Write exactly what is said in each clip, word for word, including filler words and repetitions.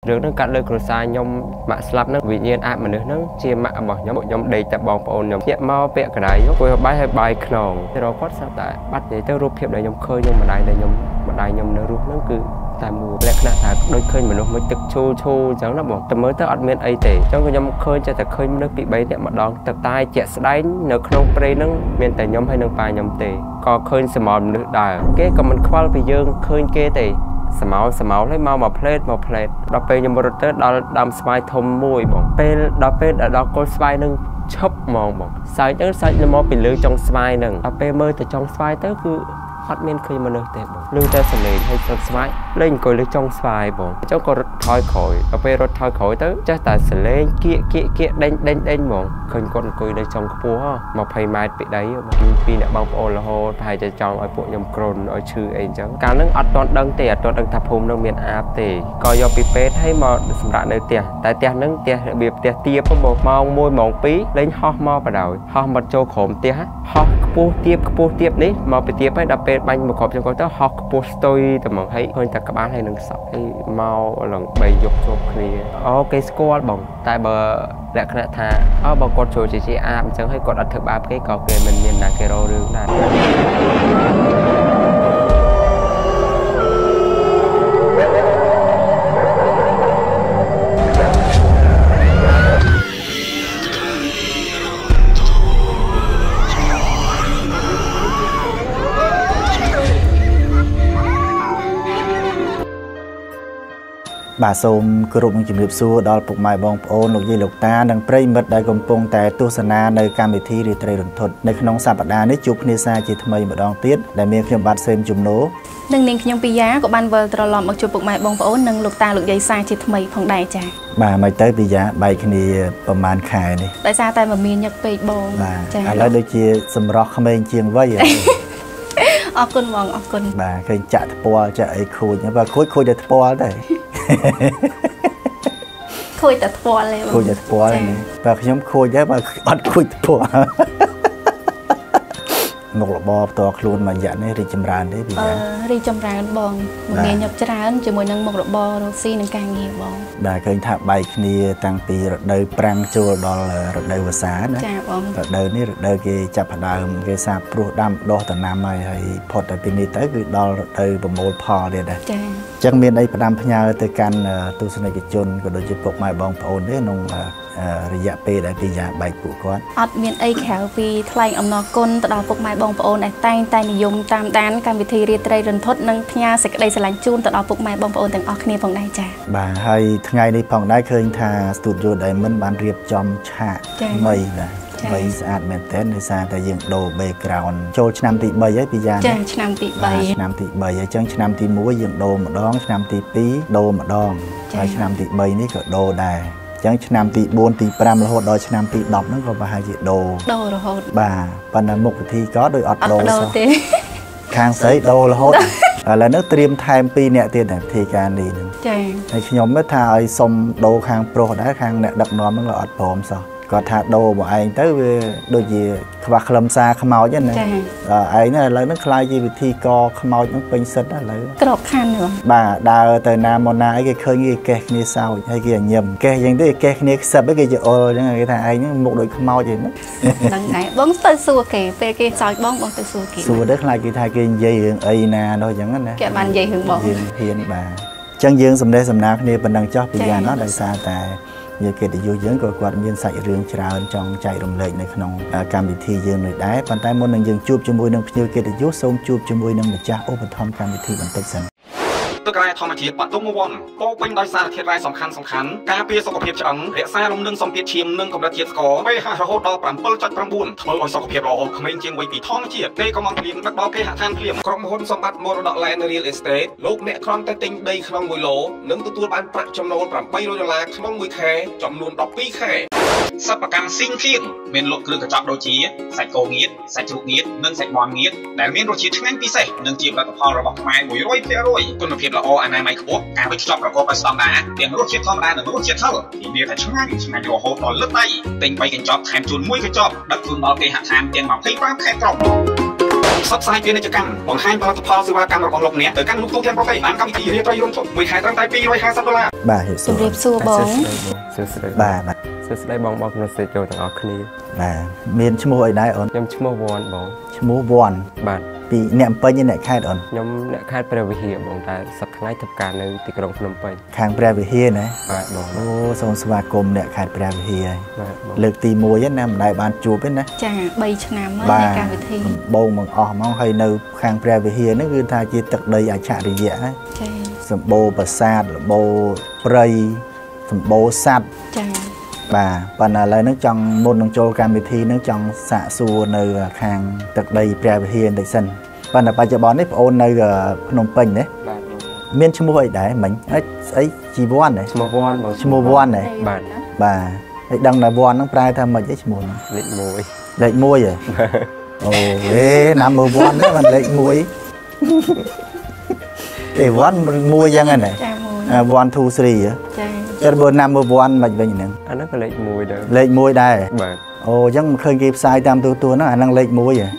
រឿងហ្នឹងកាត់លើគ្រួសារខ្ញុំម៉ាក់ស្លាប់ហ្នឹងវិញ្ញាណអាចមនុស្សហ្នឹងជាម៉ាក់របស់ខ្ញុំខ្ញុំដេកតែបងប្អូនខ្ញុំភ្ញាក់មកពាក់កណ្ដាលខ្ញុំគួយបាយហើយបាយខ្នងតែរកគាត់ស្រាប់តែបាត់និយាយទៅរូបភាពដែលខ្ញុំឃើញខ្ញុំម្ដាយដែលខ្ញុំម្ដាយខ្ញុំនៅរស់ហ្នឹងគឺតែមួយលក្ខណៈថាដូចឃើញមនុស្សមួយទឹកឈូឈូអញ្ចឹងណាបងតែមើលទៅអត់មានអីទេអញ្ចឹងខ្ញុំឃើញចេះតែឃើញមនុស្សពីបីនាក់ម្ដងតែតែជាក់ស្ដែងនៅក្នុងព្រៃហ្នឹងមានតែខ្ញុំហើយនឹងប៉ាខ្ញុំទេក៏ឃើញសមោលមនុស្សដែរគេក៏មិនខ្វល់ពីយើងឃើញគេទេសមោលសមោលហើយមកមកផ្លេតមកផ្លេតដល់ពេលខ្ញុំរត់ទៅដល់ដើមស្វាយធំមួយបងពេលដល់ពេលដល់គល់ស្វាយនឹងឈប់ហ្មងបងសើចទៅសើចមកពីលើចុងស្វាយហ្នឹងដល់ពេលមើលទៅចុងស្វាយទៅគឺអត់មានឃើញមនុស្សទេបងលឺតែសំឡេងហើយចុងស្វាយលេងអង្គុយលើចុងស្វាយបងអញ្ចឹងក៏រត់ថយក្រោយដល់ពេលរត់ថយក្រោយទៅចេះតែសលេងគៀកគៀកគៀកដេញដេញដេញហ្មងឃើញគាត់អង្គុយនៅចុងខ្ពស់ម្ភៃម៉ែត្រពីដីបងពីអ្នកបងប្អូនរហូតប្រហែលជាចង់ឲ្យពួកខ្ញុំក្រុនឲ្យឈឺអីអញ្ចឹងកាលហ្នឹងអត់ទាន់ដឹងទេអត់ទាន់ដឹងថាភូមិនឹងមានអាបទេក៏យកពីពេទ្យឲ្យមកសម្រាប់នៅផ្ទះតែផ្ទះហ្នឹងផ្ទះរបៀបផ្ទះទៀបបងម៉ោងមួយម៉ោងពីរលេងហោះមកបដ ாய் ហោះមកចូលក្រោមផ្ទះហោះខ្ពស់ទៀបខ្ពស់ទៀបនេះមកពីទៀបហើយដល់ពេលបាញ់មកគ្រប់ចឹងគាត់ទៅហោះខ្ពស់ស្ទុយតែហ្មងហើយឃើញតែក្បាលហើយនឹងសក់ហើយមកឡើងបីយកជួបគ្នាអូគេស្គាល់បងតែបើលក្ខណៈថាអើបើគាត់ចូលជាជាអាបអញ្ចឹងហើយគាត់អត់ធ្វើបាបគេក៏គេមិនមានណាគេរករឿងដែរបាទសូមគោរពនឹងជំរាបសួរដល់ពុកម៉ែបងប្អូនលោកយាយលោកតានិងប្រិយមិត្តដែលកំពុងតែទស្សនានៅកម្មវិធីរាត្រីរន្ធត់នៅក្នុងសប្តាហ៍នេះជួបគ្នាសារជាថ្មីម្ដងទៀតដែលមានខ្ញុំបាទសេមជំនោនិងនាងខ្ញុំពីយ៉ាក៏បានវិលត្រឡប់មកជួបពុកម៉ែបងប្អូននិងលោកតាលោកយាយសារជាថ្មីផងដែរចា៎បាទមិនទៅពីយ៉ាបែកគ្នាប្រហែលខែនេះដោយសារតែមមាញឹកពេកបងចា៎ឥឡូវដូចជាសម្រស់ក្មេងជាងវ័យអរគុណបងអរគុណបាទឃើញចាក់ថ្ពាល់ចាក់អីខូចបាទខូចខូចតែថ្ពាល់ដែរខូចតែថ្ពាល់ទេខូចតែថ្ពាល់នេះបាទខ្ញុំខូចដែរបាទអត់ខូចថ្ពាល់មុខរបរផ្ទាល់ខ្លួនមួយរយៈនេះរីកចម្រើនទេពីយ៉ារីកចម្រើនបងមកមានញឹកច្រើនជាមួយនឹងមុខរបររកស៊ីនិងការងារបងបាទឃើញថាបែកគ្នាតាំងពីរដូវប្រាំងចូលដល់រដូវវស្សាណាចាបងរដូវនេះរដូវគេចាប់ផ្ដើមគេសាបព្រោះដាំដុះដំណាំហើយហើយផុតតែពីនេះទៅគឺដល់រដូវប្រមូលផលទៀតដែរចាអញ្ចឹងមានអីផ្ដាំផ្ញើទៅកាន់ទស្សនិកជនក៏ដូចជាពុកម៉ែបងប្អូនទេក្នុងរយៈពេលដែលពីយ៉ាបែកពួកគាត់អត់មានអីក្រៅពីថ្លែងអំណរគុណទៅដល់ពុកម៉ែបងប្អូនដែលតែងតែនិយមតាមដានកម្មវិធីរាត្រីរន្ធត់និងផ្ញើសេចក្តីស្រឡាញ់ជូនទៅដល់ពុកម៉ែបងប្អូនទាំងអស់គ្នាផងដែរចា៎បាទហើយថ្ងៃនេះផងដែរឃើញថា Studio Diamond បានរៀបចំឆាកថ្មីណាបីស្អាតមែនទែនដោយសារតែយើងដូរ background ចូលឆ្នាំទីបីហើយពីយ៉ាចា៎ឆ្នាំទីបីឆ្នាំទីបីហើយអញ្ចឹងឆ្នាំទីមួយយើងដូរម្ដងឆ្នាំទីពីរដូរម្ដងហើយឆ្នាំទីបីនេះក៏ដូរដែរចឹងឆ្នាំទីបួនទីប្រាំរហូតដល់ឆ្នាំទីដប់ហ្នឹងក៏ប្រហែលជាដូរដូររហូតបាទប៉ុន្តែមុខវិធីក៏ដូចអត់ដូរសោះទេខាងស្រីដូររហូតឥឡូវនេះត្រៀមថែមពីរនាក់ទៀតដែរវិធីការនេះហ្នឹងចា៎ហើយខ្ញុំថាឲ្យសុំដូរខាងប្រុសដែរខាងអ្នកដឹកនាំហ្នឹងក៏អត់ព្រមសោះគាត់ថាដូរមកឯងទៅវាដូចជាខ្វះខ្លឹមសារខ្មោចហ្នឹងណាចា៎ឯងឥឡូវហ្នឹងខ្លាយជាវិធីកខ្មោចហ្នឹងពេញសិតឥឡូវក្របខ័ណ្ឌហ៎បាទដើរទៅណាមកណាអីគេឃើញគេកេះគ្នាសោចហើយគេញឹមកេះយ៉ាងទេកេះគ្នាខ្សឹបអីគេជាអុលអញ្ចឹងគេថាឯងហ្នឹងមុខដូចខ្មោចហ្នឹងហ្នឹងដែរបងទៅសួរគេពេលគេសោចបងបងទៅសួរគេសួរទៅខ្លាចគេថាគេនិយាយរឿងអីណានោះអញ្ចឹងណាគេបាននិយាយរឿងបងយើងហ៊ានបាទអញ្ចឹងយើងសម្ដែងសម្ដារគ្នាប៉ុណ្ណឹងចោះពីយ៉ាងណាដោយសារតែយើងកិត្តិយសយើងក៏គាត់មានសាច់រឿងច្រើនចង់ចែករំលែកនៅក្នុងកម្មវិធីយើងនេះដែរប៉ុន្តែមុននឹងយើងជួបជាមួយនឹងភ្ញៀវកិត្តិយសសូមជួបជាមួយនឹងម្ចាស់ឧបត្ថម្ភកម្មវិធីបន្តិចសិនទឹករ៉ែធម្មជាតិបាត់ទុំវ័នពោពេញដោយសារធាតុរ៉ែសំខាន់សំខាន់ការពារសុខភាពឆ្អឹងរក្សារំនឹងសម្ពាធឈាមនិងកម្រិតជាតិស្ករ pH រហូតដល់ bảy chấm chín ធ្វើឲ្យសុខភាពល្អក្មេងជាងវ័យពីធម្មជាតិទេក៏មកព្រៀងដឹកដល់គេហដ្ឋានព្រៀងក្រុមហ៊ុនសម្បត្តិមរតក Land Real Estate លោកអ្នកគ្រាន់តែទិញដីក្នុងមួយឡូនិងទទួលបានប្រាក់ចំណូល tám trămដុល្លារក្នុងមួយខែចំនួន ដប់ពីរ ខែសិប្បកម្មស៊ីងគៀងមានលក់គ្រឿងកញ្ចក់ដូចជាសាច់គោងៀតសាច់ជ្រូកងៀតនិងសាច់មាន់ងៀតដែលមានរសជាតិឆ្ងាញ់ពិសេសនិងជាផលិតផលរបស់ខ្មែរ មួយរយភាគរយ គុណភាពល្អអនាម័យខ្ពស់ការវេចខ្ចប់ប្រកបដោយស្តង់ដារទាំងរសជាតិធម្មតានិងរសជាតិហឹរធានាថាឆ្ងាញ់ឆ្ងាញ់រហូតដល់លឹកដៃទិញបីកញ្ចប់ថែមជូនមួយកញ្ចប់ដឹកជូនដល់គេហដ្ឋានទាំង ยี่สิบห้า ខេត្តក្រុងផ្សព្វផ្សាយពាណិជ្ជកម្មបង្ហាញផលិតផលសេវាកម្មរបស់លោកអ្នកទៅកាន់លោកទូទាំងប្រទេសតាមកម្មវិធីរាត្រីរួមធំមួយខែត្រឹមតែពីររយហាសិបដុល្លារបាទជំរាបសួរបងសួស្តីបាទបាទសួស្តីបងបងប្អូនស្រីចូលទាំងអស់គ្នាបាទមានឈ្មោះអីដែរអូនខ្ញុំឈ្មោះវ៉ាន់បងឈ្មោះវ៉ាន់បាទពីអ្នកពេញអ្នកខេត្តអូនខ្ញុំអ្នកខេត្តព្រះវិហារបងតែសប្តាហ៍ថ្ងៃធ្វើការនៅទីក្រុងភ្នំពេញខាងព្រះវិហារណាបាទបងអូសូមស្វាគមន៍អ្នកខេត្តព្រះវិហារបាទលើកទីមួយណាមិនដែលបានជួបទេណាចាបីឆ្នាំហើយនៃកម្មវិធីបងមកអស់ហ្មងហើយនៅខាងព្រះវិហារនេះគឺថាជាទឹកដីអច្ឆរិយៈណាចាសម្បូរប្រាសាទល្បូរព្រៃសម្បូរសត្វចាបាទប៉ុន្តែឥឡូវហ្នឹងចង់មុននឹងចូលកម្មវិធីហ្នឹងចង់សាកសួរនៅខាងទឹកដីព្រះវិហារបន្តិចសិនប៉ុន្តែបច្ចុប្បន្ននេះបងអូននៅភ្នំពេញណាបាទមានឈ្មោះអីដែរមិញអីស្អីជីវ័នដែរឈ្មោះវ៉ាន់បងឈ្មោះវ៉ាន់ដែរបាទបាទហើយដឹងតែវ៉ាន់ហ្នឹងប្រែថាម៉េចឯឈ្មោះហ្នឹងលេខមួយលេខមួយហ៎អូហេណាំមើលវ៉ាន់ហ្នឹងមិនលេខមួយអេវ៉ាន់មួយយ៉ាងហ្នឹងចាមួយone two threeហ៎ចាចិត្តបើណាំមើលវ៉ាន់មិនវិញហ្នឹងអាហ្នឹងក៏លេខមួយដែរលេខមួយដែរបាទអូអញ្ចឹងមិនឃើញគេផ្សាយតាមទូទួលហ្នឹងអាហ្នឹងលេខមួយហ៎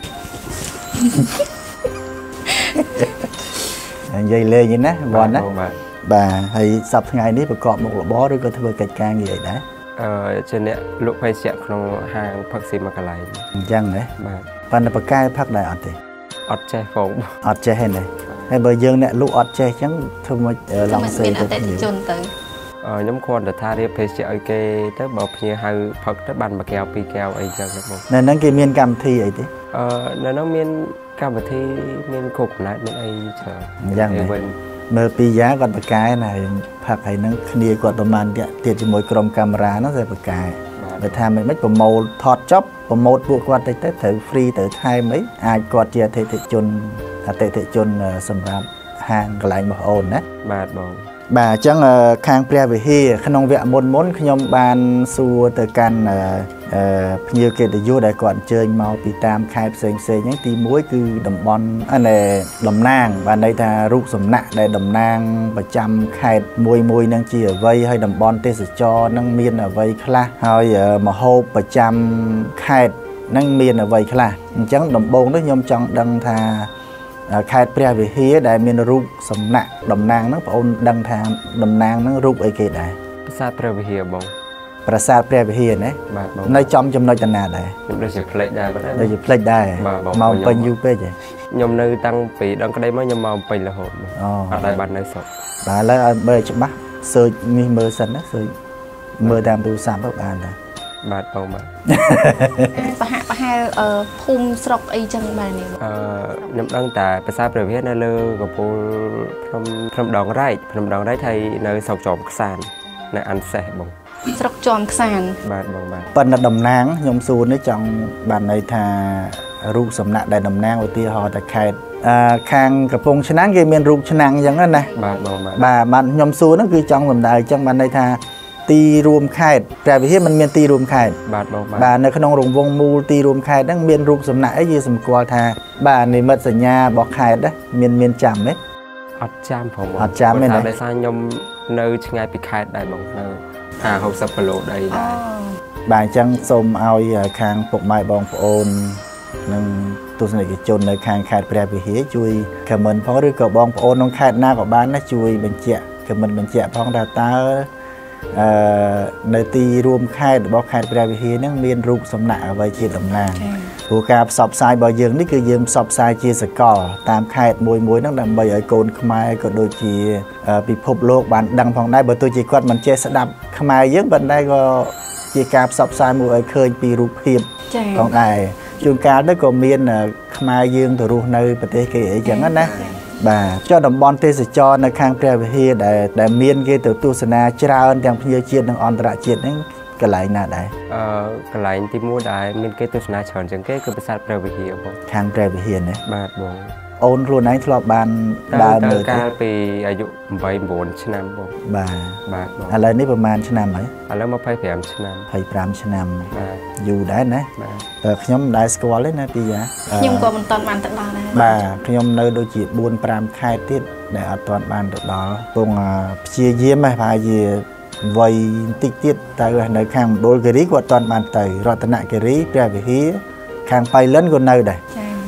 និយាយលេងណាវ៉ាន់ណាបាទហើយសប្តាហ៍ថ្ងៃនេះប្រកបមុខរបរឬក៏ធ្វើកិច្ចការងារអីដែរអឺជាអ្នកលក់ភេសជ្ជៈក្នុងហាងផឹកស៊ីមួយកន្លែងអញ្ចឹងណាបាទប៉ុន្តែបកកែផឹកដែរអត់ទេអត់ចេះផងអត់ចេះទេណាហើយបើយើងអ្នកលក់អត់ចេះអញ្ចឹងធ្វើមិនឡងសេទៅទៅជនទៅខ្ញុំគ្រាន់តែថារៀបភេសជ្ជៈឲ្យគេទៅបើភ្ញៀវហៅផឹកទៅបានមួយកែវពីរកែវអីចឹងបងនៅហ្នឹងគេមានកម្មវិធីអីទេអឺនៅហ្នឹងមានកម្មវិធីមានគ្រប់ផ្នែកមានអីច្រើនអញ្ចឹងមើលពីយ៉ាគាត់បកកែណាផឹកហើយហ្នឹងគ្នាគាត់ប្រហែលទៀតជាមួយក្រុមកាមេរ៉ាហ្នឹងតែបកកែបើថាមិនមិនប្រម៉ូលថតចប់ប្រម៉ូលពួកគាត់តិចទៅត្រូវ free ត្រូវថែមអីអាចគាត់ជាអតិថិជនអតិថិជនសម្រាប់ហាងកន្លែងរបស់អូនណាបាទបងបាទអញ្ចឹងខាងព្រះវិហារក្នុងវគ្គមុនមុនខ្ញុំបានសួរទៅកាន់ភ្ញៀវកិត្តិយសដែលគាត់អញ្ជើញមកពីតាមខេត្តផ្សេងផ្សេងហ្នឹងទីមួយគឺតំបន់អាតំណាងបានន័យថារូបសំណាកដែលតំណាងប្រចាំខេត្តមួយមួយហ្នឹងជាអ្វីហើយតំបន់ទេសចរហ្នឹងមានអ្វីខ្លះហើយមហូបប្រចាំខេត្តហ្នឹងមានអ្វីខ្លះអញ្ចឹងដំបូងនេះខ្ញុំចង់ដឹងថាខេត្តព្រះវិហារដែលមានរូបសំណាកតំណាងហ្នឹងបងអូនដឹងថាតំណាងហ្នឹងរូបអីគេដែរប្រាសាទព្រះវិហារបងប្រាសាទព្រះវិហារណាបាទបងនៅចំចំណុចតាណាដែរខ្ញុំដូចជាផ្លេចដែរបាទដូចជាផ្លេចដែរមកពេញយូរពេកហ៎ខ្ញុំនៅតាំងពីដល់ក្តីមកខ្ញុំមកពេញរហូតអូអត់ដែរបាននៅស្រុកបាទឥឡូវឲ្យបើច្បាស់សើចនេះមើលសិនណាសើចមើលតាមទូរស័ព្ទទៅបានដែរបាទបងបាទប្រហាក់ប្រហែលភូមិស្រុកអីចឹងបាទនេះអឺខ្ញុំដឹងតែប្រាសាទព្រះវិហារនៅលើកំពូលភ្នំភ្នំដងរែកភ្នំដងរែកហើយនៅស្រុកជាំខ្សាននៅអានសេះបងស្រុកជាំខ្សានបាទបងបាទប៉ុន្តែតំណាងខ្ញុំសួរនេះចង់បានន័យថារូបសំណាកដែលតំណាងឧទាហរណ៍តែខេត្តអឺខាងកំពង់ឆ្នាំងគេមានរូបឆ្នាំងអញ្ចឹងណាបាទបងបាទបាទបាទខ្ញុំសួរហ្នឹងគឺចង់សម្ដៅអញ្ចឹងបានន័យថាទីរួមខេត្តព្រះវិហារมันមានទីរួមខេត្តបាទបងបាទបាទនៅក្នុងរង្វង់មូលទីរួមខេត្តហ្នឹងមានរូបសំណាកអីយើងសម្គាល់ថាបាទនិមិត្តសញ្ញារបស់ខេត្តណាមានមានចាំទេអត់ចាំផងអត់ចាំទេណាដោយសារខ្ញុំនៅឆ្ងាយពីខេត្តដែរបងនៅហាហូបសិបគីឡូដីដែរបាទអញ្ចឹងសូមឲ្យខាងពុកម៉ែបងប្អូននិងទស្សនិកជននៅខាងខេត្តព្រះវិហារជួយ comment ផងឬក៏បងប្អូនក្នុងខេត្តណាក៏បានដែរជួយបញ្ជាក់ comment បញ្ជាក់ផងថាតើអឺនៅទីរួមខេត្តរបស់ខេត្តព្រះវិហារហ្នឹងមានរូបសំណាកអ្វីជាតំណាងព្រោះការផ្សព្វផ្សាយរបស់យើងនេះគឺយើងផ្សព្វផ្សាយជាសកលតាមខេត្តមួយមួយហ្នឹងដើម្បីឲ្យកូនខ្មែរក៏ដូចជាពិភពលោកបានដឹងផងដែរបើទោះជាគាត់មិនចេះស្ដាប់ខ្មែរយើងប៉ុន្តែក៏ជាការផ្សព្វផ្សាយមួយឲ្យឃើញពីរូបភាពផងដែរជួនកាលទៅក៏មានខ្មែរយើងទៅរស់នៅប្រទេសគេអីចឹងណាបាទចុះតំបន់ទេសចរនៅខាងព្រះវិហារដែលដែលមានគេទៅទស្សនាច្រើនទាំងភ្ញៀវជាតិនិងអន្តរជាតិហ្នឹងកន្លែងណាដែរអឺកន្លែងទីមួយដែលមានគេទស្សនាច្រើនជាងគេគឺប្រាសាទព្រះវិហារបងខាងព្រះវិហារណាបាទបងអូនខ្លួនឯងធ្លាប់បានដើរមើលកាលពីអាយុeight nineឆ្នាំបងបាទបាទបងឥឡូវនេះប្រហែលឆ្នាំហើយឥឡូវtwenty-fiveឆ្នាំ twenty-fiveឆ្នាំបាទយូរដែរណាបាទខ្ញុំមិនដែលស្គាល់ទេណាពីយ៉ាខ្ញុំក៏មិនទាន់បានទៅដល់ដែរបាទខ្ញុំនៅដូចជាfour fiveខេត្តទៀតដែលអត់ទាន់បានទៅដល់ពងព្យាយាមប្រហែលជាវ័យបន្តិចទៀតទៅនៅខាងមណ្ឌលគិរីគាត់អត់ទាន់បានទៅរតនគិរីព្រះវិហារខាងបៃលិនក៏នៅដែរ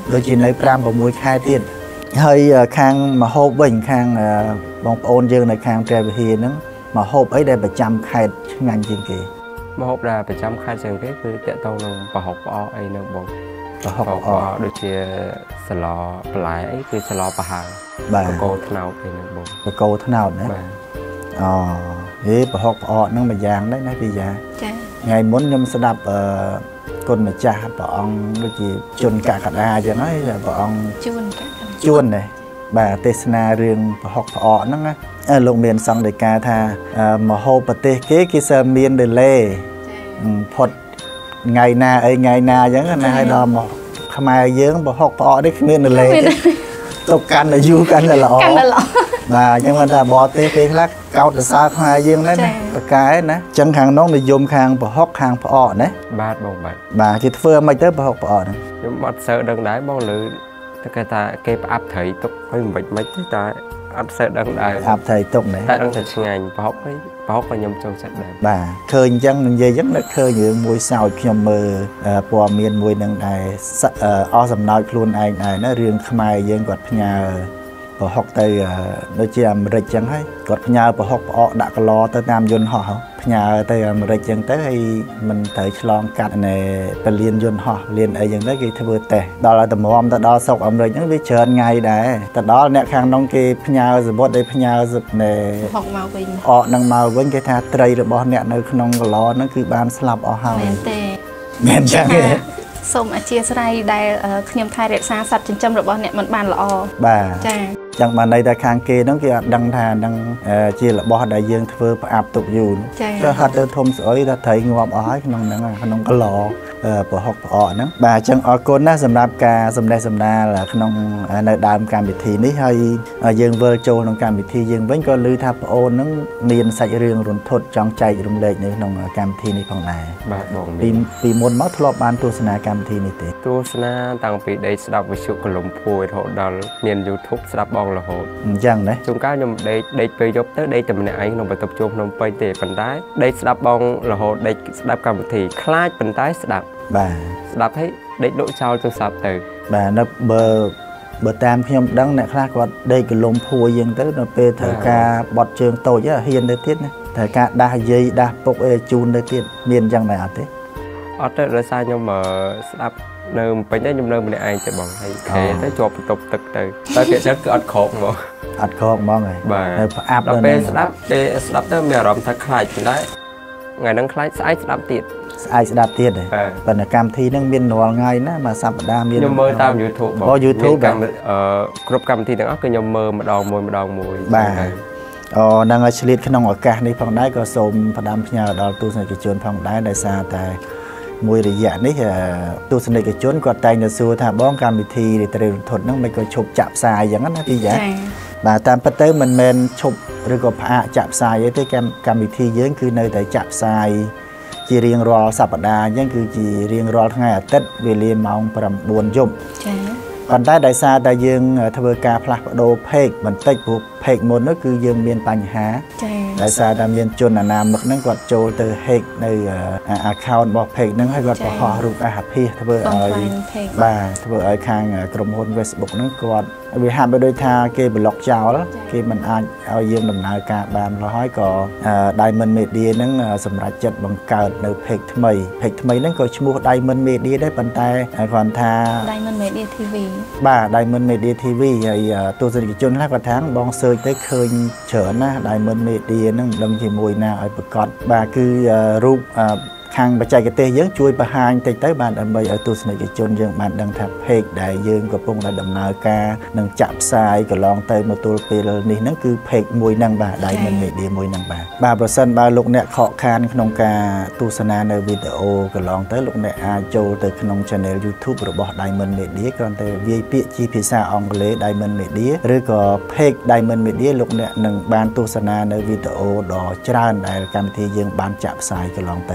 ដូចជានៅប្រាំប្រមូលខែទៀតហើយខាងមហូបវិញខាងបងប្អូនយើងនៅខាងព្រះវិហារហ្នឹងមហូបអីដែលប្រចាំខេត្តឆ្ងាញ់ជាងគេមហូបដែលប្រចាំខេត្តជាងគេគឺតាក់ទងនឹងប្រហុកផ្អកអីនៅបងប្រហុកផ្អកដូចជាស្លបន្លែអីគឺស្លប្រហើបាទកោថ្នោតអីហ្នឹងបងកោថ្នោតណាបាទអូហេប្រហុកផ្អកហ្នឹងមួយយ៉ាងដែរណាពីយ៉ាចាថ្ងៃមុនខ្ញុំស្ដាប់អឺគុណម្ចាស់ព្រះអង្គដូចជាជនកកដាអញ្ចឹងហើយព្រះអង្គជួនកកជួនដែរបាទទេសនារឿងប្រហុកផ្អកហ្នឹងណាលោកមានសង្ឃដីកាថាមហូបប្រទេសគេគេសើមានដេឡេផុតថ្ងៃណាអីថ្ងៃណាអញ្ចឹងណាឲ្យដល់មកខ្មែរយើងប្រហុកផ្អកនេះគ្មានដេឡេទុកកាន់តែយូរកាន់តែល្អកាន់តែល្អបាទអញ្ចឹងគាត់ថាបរទេសពេលខ្លះកោតសរសើរខ្មែរយើងដែរណាប្រកែណាអញ្ចឹងខាងនោះនិយមខាងប្រហុកខាងផ្អកណាបាទបងបាទបាទគេធ្វើមិនទៅប្រហុកផ្អកហ្នឹងខ្ញុំអត់សូវដឹងដែរបងលើតែគេថាគេផ្អាប់ត្រីទុកហើយមិនមិនទេតែអត់សូវដឹងដែរផ្អាប់ត្រីទុកណាតែដឹងតែឆ្ងាញ់ប្រហុកហើយប្រហុកក៏ខ្ញុំចូលចិត្តដែរបាទឃើញអញ្ចឹងនិយាយអញ្ចឹងនឹកឃើញរឿងមួយសោចខ្ញុំមើលព័ត៌មានមួយនឹងដែរអស់សំណោចខ្លួនឯងដែរណារឿងខ្មែរយើងគាត់ផ្ញើប្រហុកទៅដូចជាអាមេរិកចឹងហើយគាត់ផ្ញើប្រហុកផ្អកដាក់កឡទៅតាមយន្តហោះផ្ញើទៅអាមេរិកចឹងទៅហើយមិនត្រូវឆ្លងកាត់នៅពលានយន្តហោះលានអីចឹងទៅគេធ្វើតេស្តដល់ឲ្យតម្រាំទៅដល់ស្រុកអាមេរិកហ្នឹងវាច្រើនថ្ងៃដែរទៅដល់អ្នកខាងនោះគេផ្ញើសមុទ្រឲ្យផ្ញើនៅប្រហុកមកវិញអកនឹងមកវិញគេថាត្រីរបស់អ្នកនៅក្នុងកឡហ្នឹងគឺបានស្លាប់អស់ហើយមែនទេមែនចឹងទេសូមអធិស្ឋានដែលខ្ញុំថែរក្សាសត្វចិញ្ចឹមរបស់អ្នកមិនបានល្អបាទចាចឹងបានន័យថាខាងគេហ្នឹងគេអត់ដឹងថានឹងជារបស់ដែលយើងធ្វើផ្អាប់ទុកយូរទៅហត់ទៅធំស្អុយថាត្រីងាប់អស់ហើយក្នុងហ្នឹងក្នុងកឡប្រហុកផ្អកហ្នឹងបាទអញ្ចឹងអរគុណណាស់សម្រាប់ការសម្ដែងសម្ដាលក្នុងនៅដើមកម្មវិធីនេះហើយយើងវិលចូលក្នុងកម្មវិធីយើងវិញក៏ឮថាប្អូនហ្នឹងមានសាច់រឿងរន្ធត់ចង់ចែករំលែកនៅក្នុងកម្មវិធីនេះផងដែរបាទបងពីពីមុនមកធ្លាប់បានទស្សនាកម្មវិធីនេះទេទស្សនាតាំងពីដេកស្ដាប់វិទ្យុកលំភួយរហូតដល់មាន YouTube ស្ដាប់បងរហូតអញ្ចឹងណាជួនកាលខ្ញុំដេកដេកពេលយប់ទៅដេកតែម្នាក់ឯងក្នុងបន្ទប់ជួលភ្នំពេញទេប៉ុន្តែដេកស្ដាប់បងរហូតដេកស្ដាប់កម្មវិធីខ្លាចប៉ុន្តែស្ដាប់បាទស្ដាប់ឲ្យដេកលក់ចោលទូរស័ព្ទទៅបាទនៅបើបើតាមខ្ញុំដឹងអ្នកខ្លះគាត់ដេកកលំភួយយើងទៅនៅពេលត្រូវការបត់ជើងតូចហ៊ានទៅទៀតណាត្រូវការដាស់យាយដាស់ពុកអីជូនទៅទៀតមានអញ្ចឹងដែរអត់ទេអត់ទេដោយសារខ្ញុំស្ដាប់នៅពេញទេខ្ញុំនៅម្នាក់ឯងទៅបងហើយខែទៅជាប់បន្ទប់ទឹកទៅតែគេចិត្តគឺអត់ក្រោកហ្មងអត់ក្រោកហ្មងហើយនៅផ្អាប់ដល់ពេលស្ដាប់គេស្ដាប់ទៅមានអារម្មណ៍ថាខ្លាចប៉ុន្តែថ្ងៃហ្នឹងខ្លាចស្អែកស្ដាប់ទៀតស្អែកស្ដាប់ទៀតទេប៉ុន្តែកម្មវិធីហ្នឹងមានរាល់ថ្ងៃណាមួយសប្តាហ៍មានខ្ញុំមើលតាម YouTube បងអូ YouTube កម្មអឺគ្រប់កម្មវិធីទាំងអស់គឺខ្ញុំមើលម្ដងមួយម្ដងមួយបាទអូនឹងឲ្យឆ្លៀតក្នុងឱកាសនេះផងដែរក៏សូមផ្ដាំផ្ញើដល់ទស្សនិកជនផងដែរដោយសារតែមួយរយៈនេះទស្សនិកជនគាត់តែងតែសួរថាបងកម្មវិធីរាត្រីរន្ធត់ហ្នឹងមិនក៏ឈប់ចាក់ផ្សាយអញ្ចឹងណាទីយ៉ាបាទតាមពិតទៅមិនមែនឈប់ឬក៏ផ្អាកចាក់ផ្សាយទេកម្មវិធីយើងគឺនៅតែចាក់ផ្សាយជារៀងរាល់សប្តាហ៍អញ្ចឹងគឺជារៀងរាល់ថ្ងៃអាទិត្យវេលាម៉ោងប្រាំបួនយប់ចា៎ប៉ុន្តែដោយសារតែយើងធ្វើការផ្លាស់ប្ដូរផេកបន្តិចព្រោះផេកមុននោះគឺយើងមានបញ្ហាចា៎ដោយសារតែមានជនអនាមិកហ្នឹងគាត់ចូលទៅ hack នៅ account របស់ page ហ្នឹងហើយគាត់បង្ហោះរូបអាហាភិសធ្វើឲ្យបាទធ្វើឲ្យខាងក្រុមហ៊ុន Facebook ហ្នឹងគាត់វាហាក់បីដូចថាគេប្លុកចោលគេមិនអាចឲ្យយើងដំណើរការបានឡើយហើយក៏ Diamond Media ហ្នឹងសម្រាប់ចិត្តបង្កើតនៅ page ថ្មី page ថ្មីហ្នឹងក៏ឈ្មោះ Diamond Media ដែរប៉ុន្តែគាត់ថា Diamond Media ធី វីបាទ Diamond Media ធី វី ហើយទស្សនិកជនខ្លះគាត់ថាបងសើចទៅឃើញច្រើនណាស់ Diamond Media ហ្នឹងមិនដឹងជាមួយណាឲ្យប្រកាសបាទគឺរូបខាងបច្ចេកទេសយើងជួយបង្ហាញតិចទៅបានដើម្បីឲ្យទស្សនិកជនយើងបានដឹងថា page ដែលយើងកំពុងតែដំណើរការនឹងចាក់ផ្សាយកន្លងទៅមកទល់ពេលនេះហ្នឹងគឺ page មួយហ្នឹងបាទ Diamond Media មួយហ្នឹងបាទបាទប្រសិនបើលោកអ្នកខកខានក្នុងការទស្សនានៅវីដេអូកន្លងទៅលោកអ្នកអាចចូលទៅក្នុង Channel YouTube របស់ Diamond Media គ្រាន់តែវាយពាក្យជាភាសាអង់គ្លេស Diamond Media ឬក៏ page Diamond Media លោកអ្នកនឹងបានទស្សនានៅវីដេអូដ៏ច្រើនដែលកម្មវិធីយើងបានចាក់ផ្សាយកន្លងទៅបាទ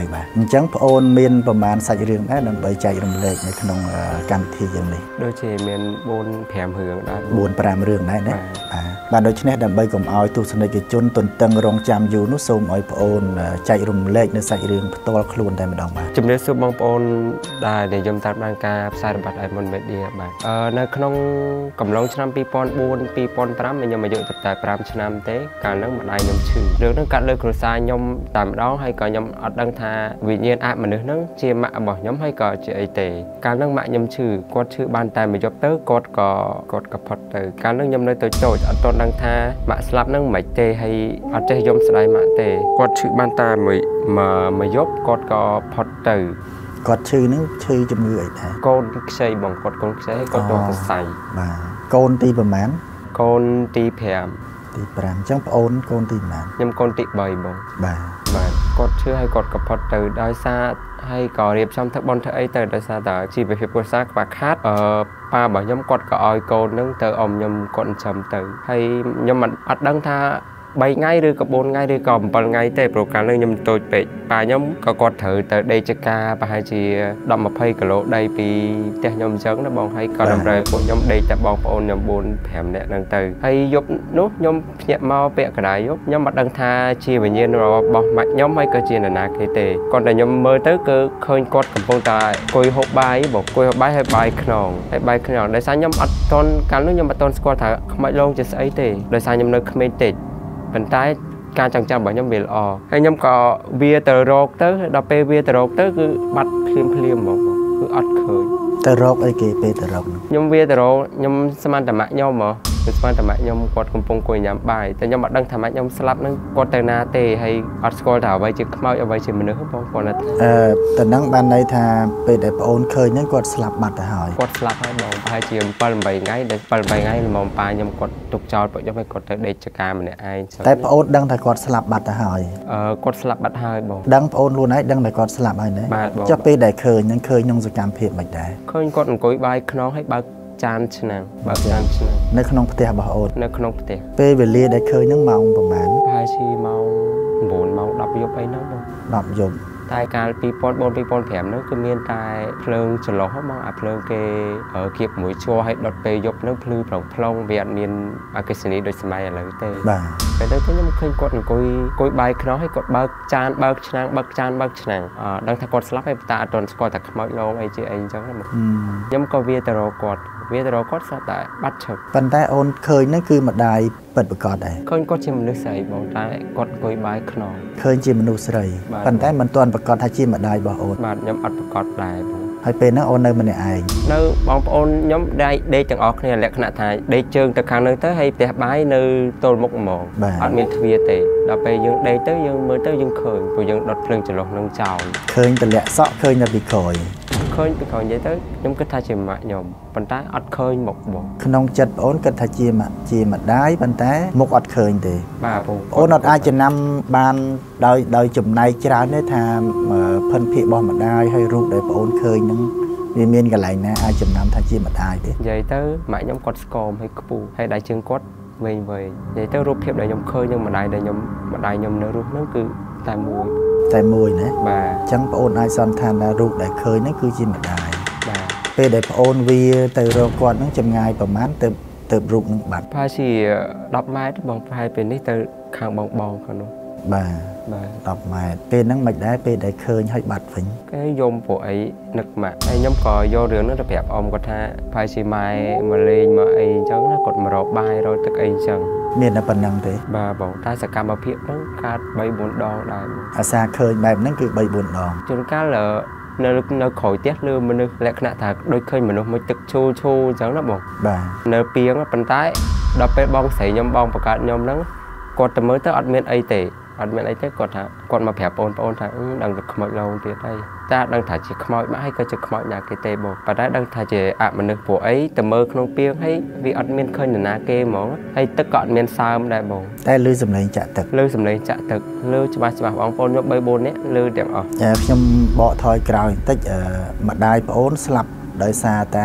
ចឹងប្អូនមានប្រមាណសាច់រឿងដែរដើម្បីចែករំលែកនៅក្នុងកម្មវិធីយ៉ាងនេះដូចជាមានបួនប្រាំរឿងដែរបួនប្រាំរឿងដែរណាបាទដូច្នេះដើម្បីកុំឲ្យទស្សនិកជនទន្ទឹងរង់ចាំយូរនោះសូមឲ្យប្អូនចែករំលែកនៅសាច់រឿងផ្ទាល់ខ្លួនតែម្ដងបាទជំរាបសួរបងប្អូនដែលនិយមតាមដានការផ្សាយរបស់ Diamond Media បាទអឺនៅក្នុងកំឡុងឆ្នាំពីរពាន់បួន ពីរពាន់ប្រាំខ្ញុំអាយុតែប្រាំឆ្នាំទេកាលនោះម្ដាយខ្ញុំឈឺរឿងហ្នឹងកាត់លើគ្រួសារខ្ញុំតែម្ដងហើយក៏ខ្ញុំអត់ដឹងថាវិញ្ញាណអមនុស្សហ្នឹងជាម៉ាក់របស់ខ្ញុំហើយក៏ជាអីទេកាលនោះម៉ាក់ខ្ញុំឈឺគាត់ឈឺបានតែមួយយប់ទៅគាត់ក៏គាត់ក៏ផុតទៅកាលនោះខ្ញុំនៅទៅចោចអត់ទាន់ដឹងថាម៉ាក់ស្លាប់ហ្នឹងមិនទេហើយអត់ចេះយំស្ដាយម៉ាក់ទេគាត់ឈឺបានតែមួយមួយយប់គាត់ក៏ផុតទៅគាត់ឈឺហ្នឹងឈឺជំងឺអីដែរកូនខ្ចីបងគាត់កូនខ្ចីហើយគាត់ទៅសរសៃបាទកូនទីប្រហែលកូនទីប្រាំទីប្រាំអញ្ចឹងប្អូនកូនទីប៉ុន្មានខ្ញុំកូនទីបីបងបាទបាទគាត់ឈឺហើយគាត់ក៏ផុតទៅដោយសារហើយក៏រៀបចំធ្វើបន់ធ្វើអីទៅដោយសារតែជីវភាពគ្រួសារខ្វះខាតអឺប៉ារបស់ខ្ញុំគាត់ក៏ឲ្យកូនហ្នឹងទៅអ៊ំខ្ញុំគាត់ចិញ្ចឹមទៅហើយខ្ញុំអត់ដឹងថាបីថ្ងៃឬក៏បួនថ្ងៃឬក៏bảyថ្ងៃទេព្រោះកាលនេះខ្ញុំតូចពេកប៉ាខ្ញុំក៏គាត់ត្រូវទៅដេកចកាប្រហែលជាដប់ยี่สิบគីឡូដីពីផ្ទះខ្ញុំអញ្ចឹងណាបងហើយក៏តម្រូវពួកខ្ញុំដេកតែបងប្អូនខ្ញុំbốn ប្រាំនាក់ហ្នឹងទៅហើយយប់នោះខ្ញុំភ្ញាក់មកពាក់កណ្ដាលយប់ខ្ញុំអត់ដឹងថាជាវិញ្ញាណរបស់ម៉ាក់ខ្ញុំហើយក៏ជានរណាគេទេគាត់តែខ្ញុំមើលទៅគឺឃើញគាត់កំពុងតែអង្គុយហូបបាយបងអង្គុយហូបបាយហើយបាយខ្នងហើយបាយខ្នងដោយសារខ្ញុំអត់តន់កាលនោះខ្ញុំអត់តន់ស្គាល់ថាខ្មោចលងជាស្អីទេដោយសារខ្ញុំនៅក្មេងតិចប៉ុន្តែការចងចាំរបស់ខ្ញុំវាល្អហើយខ្ញុំក៏វាទៅរកទៅដល់ពេលវាទៅរកទៅគឺបាត់ភ្លាមភ្លាមហ្មងគឺអត់ឃើញទៅរកអីគេពេលទៅរកខ្ញុំវាទៅរកខ្ញុំស្មានតែម៉ាក់ខ្ញុំហ្មងគឺស្មានតែម៉ាក់ខ្ញុំគាត់កំពុងអង្គុយញ៉ាំបាយតែខ្ញុំអត់ដឹងថាម៉ាក់ខ្ញុំស្លាប់នឹងគាត់ទៅណាទេហើយអត់ស្គាល់ថាអ្វីជាខ្មោចអ្វីជាមនុស្សបងគាត់ថាអឺតើនឹងបានន័យថាពេលដែលប្អូនឃើញហ្នឹងគាត់ស្លាប់បាត់ទៅហើយគាត់ស្លាប់ហើយបងប្រហែលជាbảy 8ថ្ងៃដែលbảy 8ថ្ងៃល្មមប៉ាខ្ញុំគាត់ទុកចោលពួកខ្ញុំឲ្យគាត់ទៅដេកចកាម្នាក់ឯងតែប្អូនដឹងថាគាត់ស្លាប់បាត់ទៅហើយអឺគាត់ស្លាប់បាត់ហើយបងដឹងប្អូនខ្លួនឯងដឹងថាគាត់ស្លាប់ហើយណាចុះពេលដែលឃើញហ្នឹងឃើញក្នុងសកម្មភាពមិនដែរឃើញគាត់អង្គុយបាយខ្នងហើយបើកចានឆ្នាំងបើកចានឆ្នាំងនៅក្នុងផ្ទះរបស់អូននៅក្នុងផ្ទះពេលវេលាដែលឃើញហ្នឹងម៉ោងប្រហែលប្រហែលជាម៉ោងchínម៉ោងដប់យប់អីហ្នឹងបងដប់យប់តែកាលពី2004 2005ហ្នឹងគឺមានតែភ្លើងចន្លោះហ្មងអាភ្លើងគេគៀបមួយឈ្មោះឲ្យដុតពេលយប់ហ្នឹងភ្លឺប្រងផ្លុងវាអត់មានអគ្គិសនីដូចសម័យឥឡូវទេបាទពេលទៅខ្ញុំឃើញគាត់អង្គុយអង្គុយបាយខ្នងឲ្យគាត់បើកចានបើកឆ្នាំងបើកចានបើកឆ្នាំងអឺដឹងថាគាត់ស្លាប់ហើយតែអត់ទាន់ស្គាល់ថាខ្មោចលងអីជាអីអញ្ចឹងណាខ្ញុំក៏វាទៅរកគាត់វាទៅរកគាត់ស្រាប់តែបាត់ឈឹកប៉ុន្តែអូនឃើញហ្នឹងគឺម្ដាយពិតប្រាកដដែរឃើញគាត់ជាមនុស្សស្រីបងតែគាត់អង្គុយបាយខ្នងឃើញជាមនុស្សស្រីប៉ុន្តែមិនទាន់ប្រកាសថាជាម្ដាយរបស់អូនបាទខ្ញុំអត់ប្រកាសដែរបងហើយពេលហ្នឹងអូននៅម្នាក់ឯងនៅបងប្អូនខ្ញុំដេកដេកទាំងអស់គ្នាលក្ខណៈថាដេកជើងទៅខាងនោះទៅហើយផ្ទះបាយនៅទល់មុខហ្មងអត់មានទ្វារទេដល់ពេលយើងដេកទៅយើងមើលទៅយើងឃើញព្រោះយើងដុតភ្លើងចន្លោះនឹងចោលឃើញតម្លាក់សក់ឃើញនៅពីក្រោយឃើញពីក្រោយនិយាយទៅខ្ញុំគិតថាជាម៉ាក់ខ្ញុំប៉ុន្តែអត់ឃើញមុខបងក្នុងចិត្តបងអូនគិតថាជាម៉ាក់ជាម្ដាយប៉ុន្តែមុខអត់ឃើញទេបាទបងអូនអត់អាចចំណាំបានដោយដោយចំណែកច្រើនទេថាភិនភាគរបស់ម្ដាយហើយរូបដែលបងអូនឃើញហ្នឹងវាមានកន្លែងណាអាចចំណាំថាជាម្ដាយទេនិយាយទៅម៉ាក់ខ្ញុំគាត់ស្គមហើយខ្ពស់ហើយដៃជើងគាត់វែងវែងនិយាយទៅរូបភាពដែលខ្ញុំឃើញនឹងម្ដាយដែលខ្ញុំម្ដាយខ្ញុំនៅរស់ហ្នឹងគឺតែមួយតែមួយណាបាទអញ្ចឹងបងអូនអាចសន្និដ្ឋានថារូបដែលឃើញហ្នឹងគឺជាម្ដាយបាទពេលដែលបងអូនវាទៅរកគាត់ហ្នឹងចម្ងាយប្រហែលទៅទៅរូបហ្នឹងបាត់ប្រហែលជាដប់ម៉ែត្របងប្រហែលពេលនេះទៅខាងបងបងខាងនោះបាទបាទដប់ម៉ែត្រពេលហ្នឹងមិនដែរពេលដែលឃើញហើយបាត់វិញគេយំពួកអីនឹកម៉ាក់ហើយខ្ញុំក៏យករឿងហ្នឹងទៅប្រាប់អ៊ំគាត់ថាប្រហែលជាម៉ែមកលេងមកអីអញ្ចឹងណាគាត់មករកបាយរកទឹកអីអញ្ចឹងមានតែប៉ុណ្្នឹងទេបាទបងតែសកម្មភាពហ្នឹងកើតបី បួនដងដែរអាសាឃើញបែបហ្នឹងគឺបី បួនដងជួនកាលនៅនៅក្រោយផ្ទះលើមនុស្សលក្ខណៈថាដូចឃើញមនុស្សមួយទឹកឈូឈូអញ្ចឹងណាបងបាទនៅពីងប៉ុន្តែដល់ពេលបងស្រីខ្ញុំបងបង្កើតខ្ញុំហ្នឹងគាត់ទៅមើលទៅអត់មានអីទេអត់មានអីទេគាត់ថាគាត់មកប្រាប់បងប្អូនថាដឹងតែខ្មោចឡងទៀតហើយតែដឹងថាជាខ្មោចមកហើយក៏ជាខ្មោចណាគេទេបងប៉ុន្តែដឹងថាជាអមនុស្សពួកអីទៅមើលក្នុងពីងហើយវាអត់មានឃើញនរណាគេហ្មងហើយទឹកក៏អត់មានសើមដែរបងតែលឺសំឡេងចាក់ទឹកលឺសំឡេងចាក់ទឹកលឺច្បាស់ច្បាស់បងប្អូនខ្ញុំបី បួននាក់លឺទាំងអស់ខ្ញុំបកថយក្រោយបន្តិចម្ដាយប្អូនស្លាប់ដោយសារតែ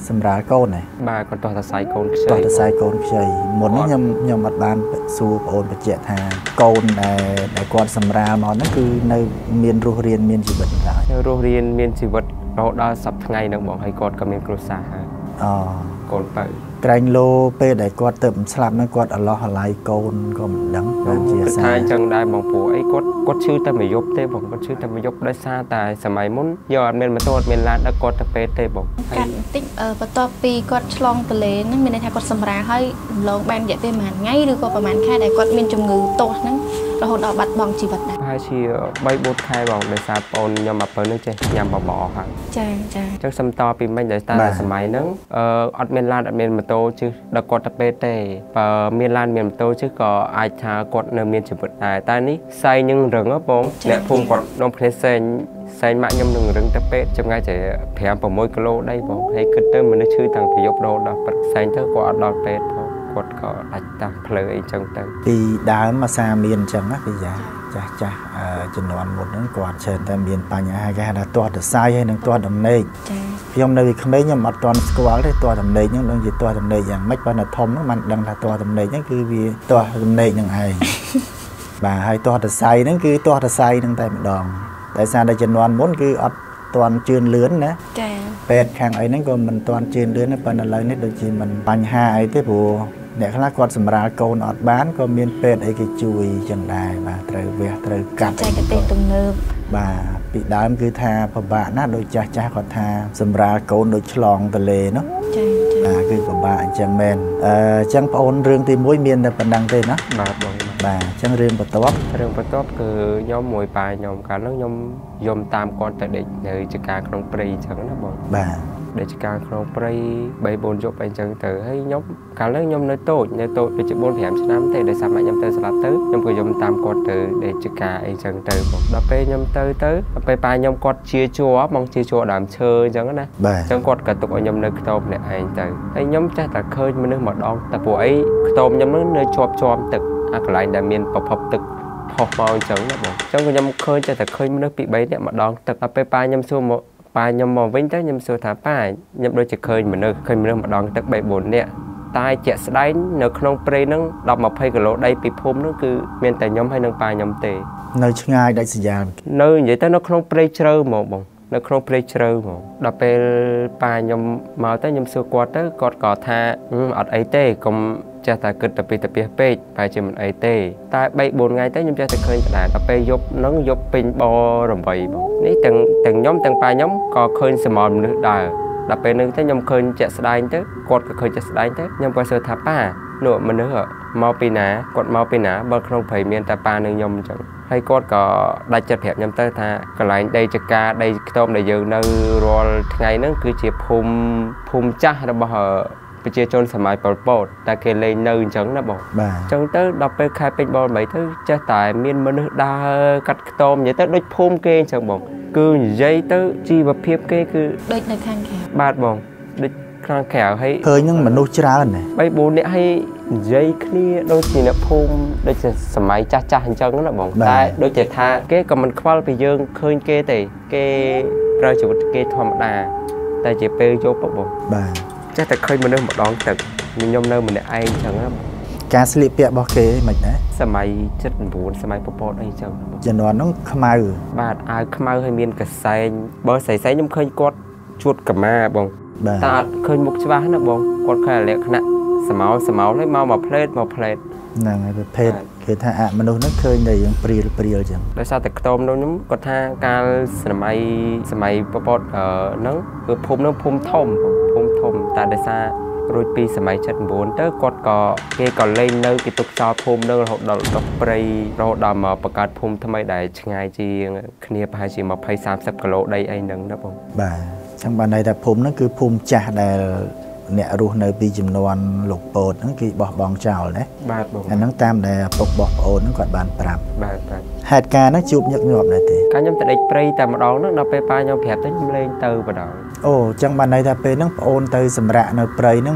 សម្រាប់កូនហ្នឹងបាទគាត់តោះតសៃកូនខ្ចីតោះតសៃកូនខ្ចីមុនហ្នឹងខ្ញុំខ្ញុំអត់បានសួរបងអូនបញ្ជាក់ថាកូនដែលដែលគាត់សម្រាប់មកហ្នឹងគឺនៅមានរស់រានមានជីវិតដែររស់រានមានជីវិតរហូតដល់សប្តាហ៍ថ្ងៃហ្នឹងបងហើយគាត់ក៏មានគ្រួសារហើយអូកូនបើក្រែងលោពេលដែលគាត់ទៅស្លាប់ហ្នឹងគាត់អឡោះអាឡៃកូនក៏មិនដឹងបានជាសារថាអញ្ចឹងដែរបងព្រោះអីគាត់គាត់ឈឺតែមួយយប់ទេបងគាត់ឈឺតែមួយយប់ដោយសារតែសម័យមុនយកអត់មានម៉ូតូអត់មានឡានដឹកគាត់ទៅពេទ្យទេបងកាត់បន្តិចបន្ទាប់ពីគាត់ឆ្លងទលេហ្នឹងមានន័យថាគាត់សម្រាលហើយរំលងបានរយៈពេលប្រហែលថ្ងៃឬក៏ប្រហែលខែដែលគាត់មានជំងឺទោសហ្នឹងរហូតដល់បាត់បង់ជីវិតដែរប្រហែលជាបីបួនខែបងដោយសារបងខ្ញុំមកពេលហ្នឹងចេះញ៉ាំបបរហើយចាចាអញ្ចឹងសុំតពីមិញដោយសារសម័យហ្នឹងអឺអត់មានឡានអត់មានម៉ូតូជិះដឹកគាត់ទៅពេទ្យទេបើមានឡានមានម៉ូតូជិះក៏អាចថាគាត់នៅមានជីវិតដែរតែនេះសែងនឹងរឹងហ៎បងអ្នកភូមិគាត់នាំគ្នាសែងសែងម៉ាក់ខ្ញុំនឹងរឹងទៅពេទ្យចម្ងាយតែប្រាំ៦គីឡូដីបងហើយគិតទៅមនុស្សឈឺតាំងពីយប់រហូតដល់ព្រឹកសែងទៅគាត់អត់ដល់ពេទ្យផងគាត់ក៏ដាច់តាមផ្លូវអីចឹងទៅពីដើមមកសាមានអញ្ចឹងណាពីយ៉ាចាស់ចាស់ជំនាន់មុនហ្នឹងគាត់ច្រើនតែមានបញ្ហាគេហៅថាទាស់តសៃហើយនិងទាស់ដំណេកចា៎ខ្ញុំនៅពីក្មេងខ្ញុំអត់ទាន់ស្គាល់ទេទាស់ដំណេកហ្នឹងដឹងជាទាស់ដំណេកយ៉ាងម៉េចបើនៅធំហ្នឹងមិនដឹងថាទាស់ដំណេកហ្នឹងគឺវាទាស់ដំណេកហ្នឹងឯងបាទហើយទាស់តសៃហ្នឹងគឺទាស់តសៃហ្នឹងតែម្ដងតែសារតែជំនាន់មុនគឺអត់ទាន់ជឿនលឿនណាចា៎ពេទ្យខាងអីហ្នឹងក៏មិនទាន់ជឿនលឿនទេប៉ុន្តែឥឡូវនេះដូចជាមិនបញ្ហាអីទេព្រោះអ្នកខ្លះគាត់សម្រាលកូនអត់បានក៏មានពេទ្យអីគេជួយចឹងដែរបាទត្រូវវះត្រូវកាត់ចែកទេសទំនើបបាទពីដើមគឺថាពិបាកណាស់ដូចចាស់ចាស់គាត់ថាសម្រាលកូនដូចឆ្លងទលេនោះចា៎បាទគឺពិបាកអញ្ចឹងមែនអឺអញ្ចឹងបងអូនរឿងទីមួយមានតែប៉ុណ្ណឹងទេណាបាទបងបាទអញ្ចឹងរឿងបន្ទាប់រឿងបន្ទាប់គឺខ្ញុំមួយប៉ាខ្ញុំកាលនោះខ្ញុំយំតាមគាត់ទៅដេកនៅចកាក្នុងព្រៃអញ្ចឹងណាបងបាទដេកចកាក្នុងព្រៃបីបួនយប់អីចឹងទៅហើយខ្ញុំកាលនោះខ្ញុំនៅតូចនៅតូចដូចជាបួនប្រាំឆ្នាំទេដោយសារម៉ាក់ខ្ញុំទៅស្លាប់ទៅខ្ញុំក៏យំតាមគាត់ទៅដេកចកាអីចឹងទៅបងដល់ពេលខ្ញុំទៅទៅដល់ពេលប៉ាខ្ញុំគាត់ជាជួរបងជាជួរដើមឈើអញ្ចឹងណាអញ្ចឹងគាត់ក៏ទុកឲ្យខ្ញុំនៅខ្ទមម្នាក់ឯងទៅហើយខ្ញុំចេះតែឃើញមនុស្សម្ដងតែពួកអីខ្ទមខ្ញុំនឹងនៅជាប់ជាប់ទឹកអាកន្លែងដែលមានប្រភពទឹកផុសមកអញ្ចឹងណាបងអញ្ចឹងខ្ញុំឃើញចេះតែឃើញមនុស្សពីរបីនាក់ម្ដងទឹកដល់ពេលប៉ាខ្ញុំសួរមកប៉ាខ្ញុំមកវិញទៅខ្ញុំសួរថាប៉ាខ្ញុំដូចជាឃើញមនុស្សឃើញមនុស្សម្ដងទឹកបីបួននាក់តែជាក់ស្ដែងនៅក្នុងព្រៃហ្នឹងដប់ម្ភៃគីឡូដីពីភូមិហ្នឹងគឺមានតែខ្ញុំហើយនឹងប៉ាខ្ញុំទេនៅឆ្ងាយដាច់ស្រយាលនៅនិយាយទៅនៅក្នុងព្រៃជ្រៅហ្មងបងនៅក្នុងព្រៃជ្រៅហ្មងដល់ពេលប៉ាខ្ញុំមកទៅខ្ញុំសួរគាត់ទៅគាត់ក៏ថាអត់អីទេកុំចេះតែគិតទៅពីទៅពីពេកបែរជាមិនអីទេតែបីបួនថ្ងៃទៅខ្ញុំចេះតែឃើញក្តារដល់ពេលយប់ហ្នឹងយប់ពេញបរំបីបងនេះទាំងទាំងខ្ញុំទាំងប៉ាខ្ញុំក៏ឃើញសមរមនុស្សដែរដល់ពេលហ្នឹងទៅខ្ញុំឃើញជាក់ស្ដែងទៅគាត់ក៏ឃើញជាក់ស្ដែងទៅខ្ញុំក៏សួរថាប៉ានោះមនុស្សមកពីណាគាត់មកពីណាបើក្នុងព្រៃមានតែប៉ានិងខ្ញុំអញ្ចឹងហើយគាត់ក៏ដាច់ចិត្តប្រាប់ខ្ញុំទៅថាកន្លែងដីចកាដីខ្ទមដែលយើងនៅរាល់ថ្ងៃហ្នឹងគឺជាភូមិភូមិចាស់របស់ប្រជាជនសម័យប៉ុលពតតែគេលេងនៅអញ្ចឹងណាបងបាទអញ្ចឹងទៅដល់ពេលខែពេញបរបីទៅចេះតែមានមនុស្សដើរកាត់ខ្ទមនិយាយទៅដូចភូមិគេអញ្ចឹងបងគឺនិយាយទៅជីវភាពគេគឺដូចនៅខាងក្រៅបាទបងដូចខាងក្រៅហើយឃើញនឹងមនុស្សច្រើនណាបីបួននាក់ហើយនិយាយគ្នាដូចជាអ្នកភូមិដូចជាសម័យចាស់ចាស់អញ្ចឹងណាបងតែដូចជាថាគេក៏មិនខ្វល់ពីយើងឃើញគេទេគេប្រើជីវិតគេធម្មតាតែជាពេលយប់បងបាទចេះតែឃើញមនុស្សម្ដងទឹកខ្ញុំនៅម្នាក់ឯងអញ្ចឹងណាការស្លៀកពាក់របស់គេមិនដែរសម័យเจ็ดสิบเก้าសម័យពពតអីអញ្ចឹងជំនាន់នោះខ្មៅបាទអាវខ្មៅហើយមានកសែងបើស្រីស្រីខ្ញុំឃើញគាត់ជួតកម្មាបងតែអត់ឃើញមុខច្បាស់ណាបងគាត់ឃើញលក្ខណៈសមោលសមោលហើយមកមកផ្លេតមកផ្លេតហ្នឹងហើយប្រភេទគេថាអមនុស្សហ្នឹងឃើញតែយើងព្រាលព្រាលអញ្ចឹងដោយសារតែខ្ទមនោះខ្ញុំគាត់ថាកាលសម័យសម័យពពតហ្នឹងគឺភូមិហ្នឹងភូមិធំភូមិធំតែដោយសាររួចពីសម័យเจ็ดสิบเก้าទៅគាត់ក៏គេក៏លេងនៅគេទុកចោលភូមិនឹងរហូតដល់ដល់ព្រៃរហូតដល់មកបង្កើតភូមិថ្មីដែលឆ្ងាយជាងគ្នាប្រហែលជាยี่สิบ 30គីឡូដីអីហ្នឹងណាបងបាទចឹងបានន័យថាភូមិហ្នឹងគឺភូមិចាស់ដែលអ្នករស់នៅពីចំនួនលោកពោតហ្នឹងគឺបោះបង់ចោលណាបាទបងអាហ្នឹងតាមដែលពុកបោះប្អូនហ្នឹងគាត់បានប្រាប់បាទបាទហេតុការណ៍ហ្នឹងជួបញឹកញាប់ដែរទេកាលខ្ញុំទៅដេកព្រៃតែម្ដងហ្នឹងដល់ពេលប៉ាខ្ញុំប្រាប់ទៅខ្ញុំលេងទៅម្ដងអូចឹងបានន័យថាពេលហ្នឹងប្អូនទៅសម្រាកនៅព្រៃហ្នឹង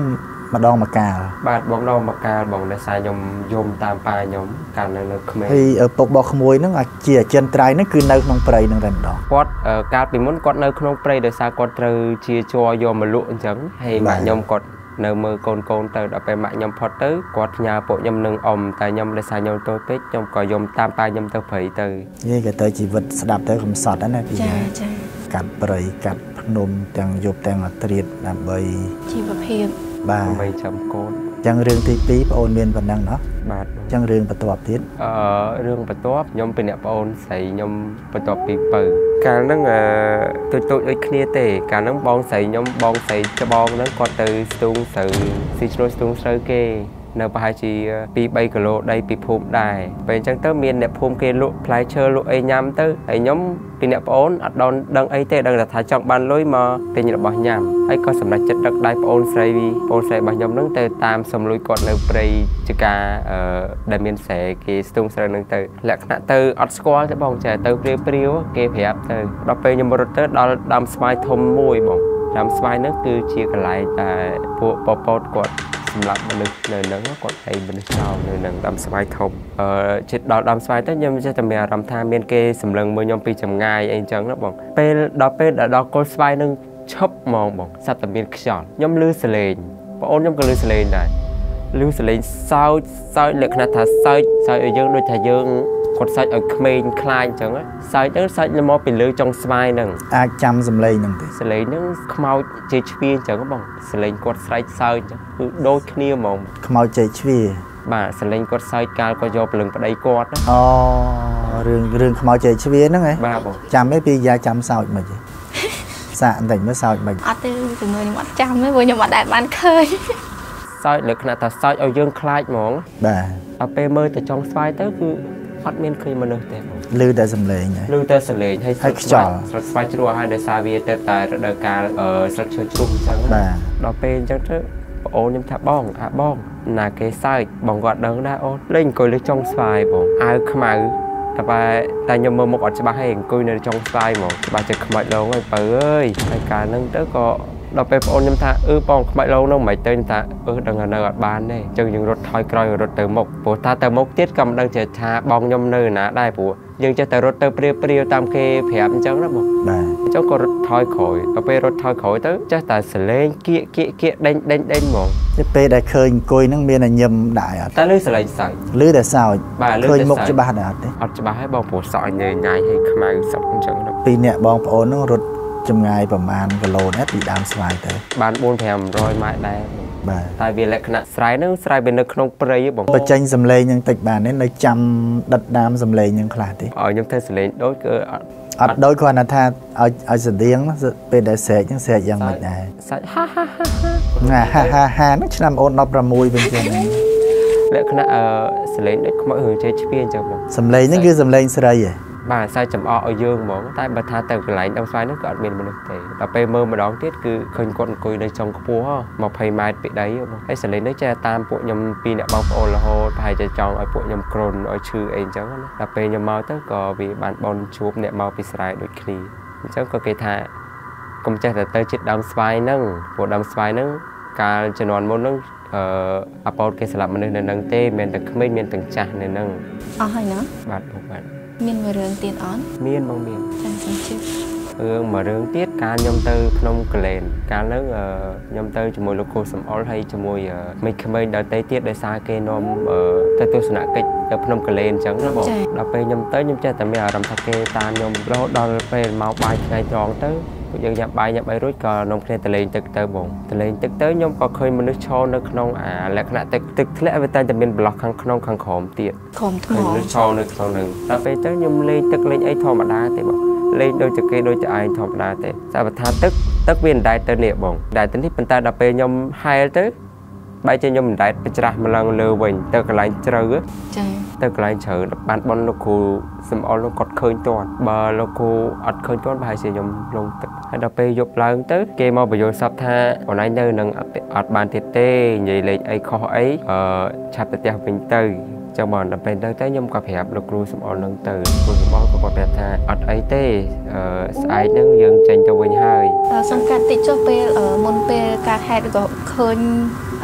มาดองมาកាលបាទបងដងមកកាលបងដែលសារខ្ញុំយំតាមប៉ាខ្ញុំកាលនៅនៅក្មេងហើយឪពុករបស់ក្មួយហ្នឹងជាអចិន្ត្រៃយ៍ហ្នឹងគឺនៅក្នុងព្រៃហ្នឹងតែម្ដងគាត់កាលពីមុនគាត់នៅក្នុងព្រៃដោយសារគាត់ត្រូវជាជ័រយកមកលក់អញ្ចឹងហើយម៉ាក់ខ្ញុំគាត់នៅមើលកូនកូនទៅដល់ពេលម៉ាក់ខ្ញុំផុតទៅគាត់ផ្ញើពួកខ្ញុំនឹងអ៊ំតែខ្ញុំដោយសារខ្ញុំតូចពេកខ្ញុំក៏យំតាមប៉ាខ្ញុំទៅព្រៃទៅនិយាយក៏ទៅជីវិតស្ដាប់ទៅកំសត់ណាពីចាចាកាត់ព្រៃកាត់ភ្នំទាំងយប់ទាំងអត្រាតដើម្បីជីវភាពបាទដើម្បីចាំកូនចឹងរឿងទីពីរបងអូនមានប៉ុណ្ណឹងណោះបាទចឹងរឿងបន្ទាប់ទៀតអឺរឿងបន្ទាប់ខ្ញុំเป็นអ្នកបងអូនស្រីខ្ញុំបន្ទាប់ពីបើកាលហ្នឹងអឺទូចទូចដូចគ្នាទេកាលហ្នឹងបងស្រីខ្ញុំបងស្រីច្បងហ្នឹងគាត់ទៅស្ទូងស្រូវស៊ីឈ្នួលស្ទូងស្រូវគេនៅប្រហែលជាពីរបីគីឡូដីពីភូមិដែរពេលអញ្ចឹងទៅមានអ្នកភូមិគេលក់ផ្លែឈើលក់អីញ៉ាំទៅហើយខ្ញុំពីអ្នកប្អូនអត់ដល់ដឹងអីទេដឹងតែថាចង់បានលុយមកទិញរបស់ញ៉ាំហើយក៏សម្រេចចិត្តដឹកដៃប្អូនស្រីប្អូនស្រីរបស់ខ្ញុំហ្នឹងទៅតាមសំលុយគាត់នៅព្រៃចកាអឺដែលមានស្រែគេស្ទូងស្រូវហ្នឹងទៅលក្ខណៈទៅអត់ស្គាល់ទេបងចាទៅព្រាវព្រាវគេប្រាប់ទៅដល់ពេលខ្ញុំរត់ទៅដល់ដើមស្វាយធំមួយបងដើមស្វាយហ្នឹងគឺជាកន្លែងតែពួកប៉ប៉ោតគាត់សម្រាប់មនុស្សនៅហ្នឹងគាត់ឲ្យមនុស្សចោលនៅហ្នឹងដើមស្វាយធំអឺជិតដល់ដើមស្វាយទៅខ្ញុំចេះតែមានអារម្មណ៍ថាមានគេសម្លឹងមើលខ្ញុំពីចម្ងាយអីចឹងណាបងពេលដល់ពេលដល់គល់ស្វាយហ្នឹងឈប់ហ្មងបងសត្វតែមានខ្យល់ខ្ញុំលឺសលេងបងអូនខ្ញុំក៏លឺសលេងដែរលឺសលេងសើចសើចលក្ខណៈថាសើចសើចឲ្យយើងដូចថាយើងគាត់សើចឲ្យក្មេងខ្លាចអញ្ចឹងសើចទៅសើចមកពីលើចុងស្វាយហ្នឹងអាចចាំសំឡេងហ្នឹងទេសំឡេងហ្នឹងខ្មោចជ័យជ្វាអញ្ចឹងបងសំឡេងគាត់ស្រែកសើចអញ្ចឹងគឺដូចគ្នាហ្មងខ្មោចជ័យជ្វាបាទសំឡេងគាត់សើចកាលគាត់យកព្រលឹងប្តីគាត់អូរឿងរឿងខ្មោចជ័យជ្វាហ្នឹងហ៎បាទបងចាំទេពីយ៉ាចាំសើចមិនទេសាកបន្តិចមើលសើចមិនអត់ទេជំនួយខ្ញុំអត់ចាំទេព្រោះខ្ញុំអត់ដែលបានឃើញសើចលក្ខណៈថាសើចឲ្យយើងខ្លាចហ្មងបាទដល់ពេលមើលទៅចុងស្វាយទៅគឺអត់មានឃើញមនុស្សទេឮតែសំឡេងឮតែសំឡេងហើយស្លឹកខ្យល់ស្លឹកស្វាយជ្រោះហើយដោយសារវាទៅតែរដូវកាលស្លឹកឈើជ្រុះអញ្ចឹងបាទដល់ពេលអញ្ចឹងទៅបងអូនខ្ញុំថាបងអាបងណាគេសើចបងគាត់ដឹងដែរអូនលេងអង្គុយលើចុងស្វាយបងអាវខ្មៅតែតែខ្ញុំមើលមុខអត់ច្បាស់ទេអង្គុយនៅចុងស្វាយហ្មងច្បាស់ចិត្តខ្មោចឡងហើយបើអើយហើយកាលហ្នឹងទៅក៏ដល់ពេលបងអូនខ្ញុំថាអឺបងខ្មោចឡងហ្នឹងមិនទៅថាអឺដឹងថានៅអត់បានទេអញ្ចឹងយើងរត់ថយក្រោយរត់ទៅមុខព្រោះថាទៅមុខទៀតក៏មិនដឹងថាបងខ្ញុំនៅណាដែរព្រោះយើងចេះតែរត់ទៅព្រាវព្រាវតាមគេប្រាប់អញ្ចឹងណាបងបាទអញ្ចឹងក៏រត់ថយក្រោយដល់ពេលរត់ថយក្រោយទៅចេះតែសលេងគៀកគៀកគៀកដេញដេញដេញហ្មងទៅពេលដែលឃើញអង្គុយហ្នឹងមានតែញឹមដែរអត់តែលឺសលេងសើចលឺតែសើចឃើញមុខច្បាស់ដែរអត់ទេអត់ច្បាស់ទេបងព្រោះសក់ញ៉ៃញ៉ៃហើយខ្មៅសក់អញ្ចឹងពីអ្នកបងប្អូនហ្នឹងរត់ចម្ងាយប្រហែលគីឡូណាពីដើមស្វាយទៅបានបួន ប្រាំរយម៉ែត្រដែរបាទតែវាលក្ខណៈស្រែហ្នឹងស្រែវានៅក្នុងព្រៃបងបញ្ចេញសំឡេងហ្នឹងតិចបានទេនៅចាំដិតដាមសំឡេងហ្នឹងខ្លះទេឲ្យខ្ញុំធ្វើសំឡេងដូចគឺអត់អត់ដូចគ្រាន់តែថាឲ្យឲ្យស្តៀងពេលដែលស្រែកហ្នឹងស្រែកយ៉ាងម៉េចដែរសាច់ហាហាហាណាហាហាហាហ្នឹងឆ្នាំអូនដប់ប្រាំមួយវិញចឹងលក្ខណៈអឺសំឡេងដូចខ្មោចរឿងជ័យជ្វាអញ្ចឹងបងសំឡេងហ្នឹងគឺសំឡេងស្រីហ៎បាទសើចចំអកឲ្យយើងហ្មងតែបើថាទៅកន្លែងដើមស្វាយហ្នឹងក៏អត់មានមនុស្សទេដល់ពេលមើលម្ដងទៀតគឺឃើញគាត់អង្គុយនៅចុងខ្ពស់ម្ភៃម៉ែត្រពីដីបងហើយសលេងនេះចេះតាមពួកខ្ញុំពីអ្នកបងប្អូនរហូតប្រហែលជាចង់ឲ្យពួកខ្ញុំគ្រុនឲ្យឈឺអីអញ្ចឹងណាដល់ពេលខ្ញុំមកទៅក៏វាបានបនជួបអ្នកមកពីស្រែដូចគ្នាអញ្ចឹងក៏គេថាកុំចេះតែទៅចិត្តដើមស្វាយហ្នឹងព្រោះដើមស្វាយហ្នឹងកាលជំនាន់មុនហ្នឹងអឺអាប៉ោតគេស្លាប់មនុស្សនៅហ្នឹងទេមានតែក្មេងមានទាំងចាស់នៅហ្នឹងអស់ហើយណាបាទបងបាទមានមួយរឿងទៀតអត់មានបងមានចាំសិនជិះរឿងមួយរឿងទៀតកាលខ្ញុំទៅភ្នំកលែនកាលហ្នឹងខ្ញុំទៅជាមួយលោកគ្រូសំអល់ហើយជាមួយមេក្មេងដទៃទៀតដោយសារគេនាំទៅទស្សនកិច្ចទៅភ្នំកលែនអញ្ចឹងណាបងដល់ពេលខ្ញុំទៅខ្ញុំចេះតែមានអារម្មណ៍ថាគេតាមខ្ញុំរហូតដល់ពេលមកបាយថ្ងៃត្រង់ទៅពួកយើងញ៉ាំបាយញ៉ាំអីរួចក៏នាំគ្នាទៅលេងទឹកទៅបងទៅលេងទឹកទៅខ្ញុំក៏ឃើញមនុស្សឈរនៅក្នុងអាលក្ខណៈទឹកទឹកធ្លាក់វាតែតែមានប្លោះខាងក្នុងខាងក្រោមទៀតក្រោមថ្មមនុស្សឈរនៅក្នុងហ្នឹងដល់ពេលទៅខ្ញុំលេងទឹកលេងអីធម្មតាទេបងលេងដូចតែគេដូចតែឯងធម្មតាទេតែបើថាទឹកទឹកវាមិនដែរទៅនេះបងដែរទៅនេះប៉ុន្តែដល់ពេលខ្ញុំហែលទៅបែរជាខ្ញុំមិនដែរទៅច្រាស់ម្លងលើវិញទៅកន្លែងជ្រៅចាទៅកន្លែងជ្រៅបានបនលោកគ្រូសំអល់នោះគាត់ឃើញទាន់បើលោកគ្រូអត់ឃើញទាន់ប្រហែលជាខ្ញុំលងទឹកហើយដល់ពេលយប់ឡើងទៅគេមកបញ្យល់សពថាបងឯងនៅនឹងអត់បានទៀតទេនិយាយលេងអីខុសអីអឺឆាប់ទៅផ្ទះវិញទៅចឹងបងដល់ពេលទៅទៅខ្ញុំក៏ប្រាប់លោកគ្រូសំអល់នឹងទៅគ្រូសំអល់ក៏គាត់ប្រាប់ថាអត់អីទេអឺស្អែកហ្នឹងយើងចេញទៅវិញហើយសង្កាត់តិចចុះពេលមុនពេលការហេតុក៏ឃើញ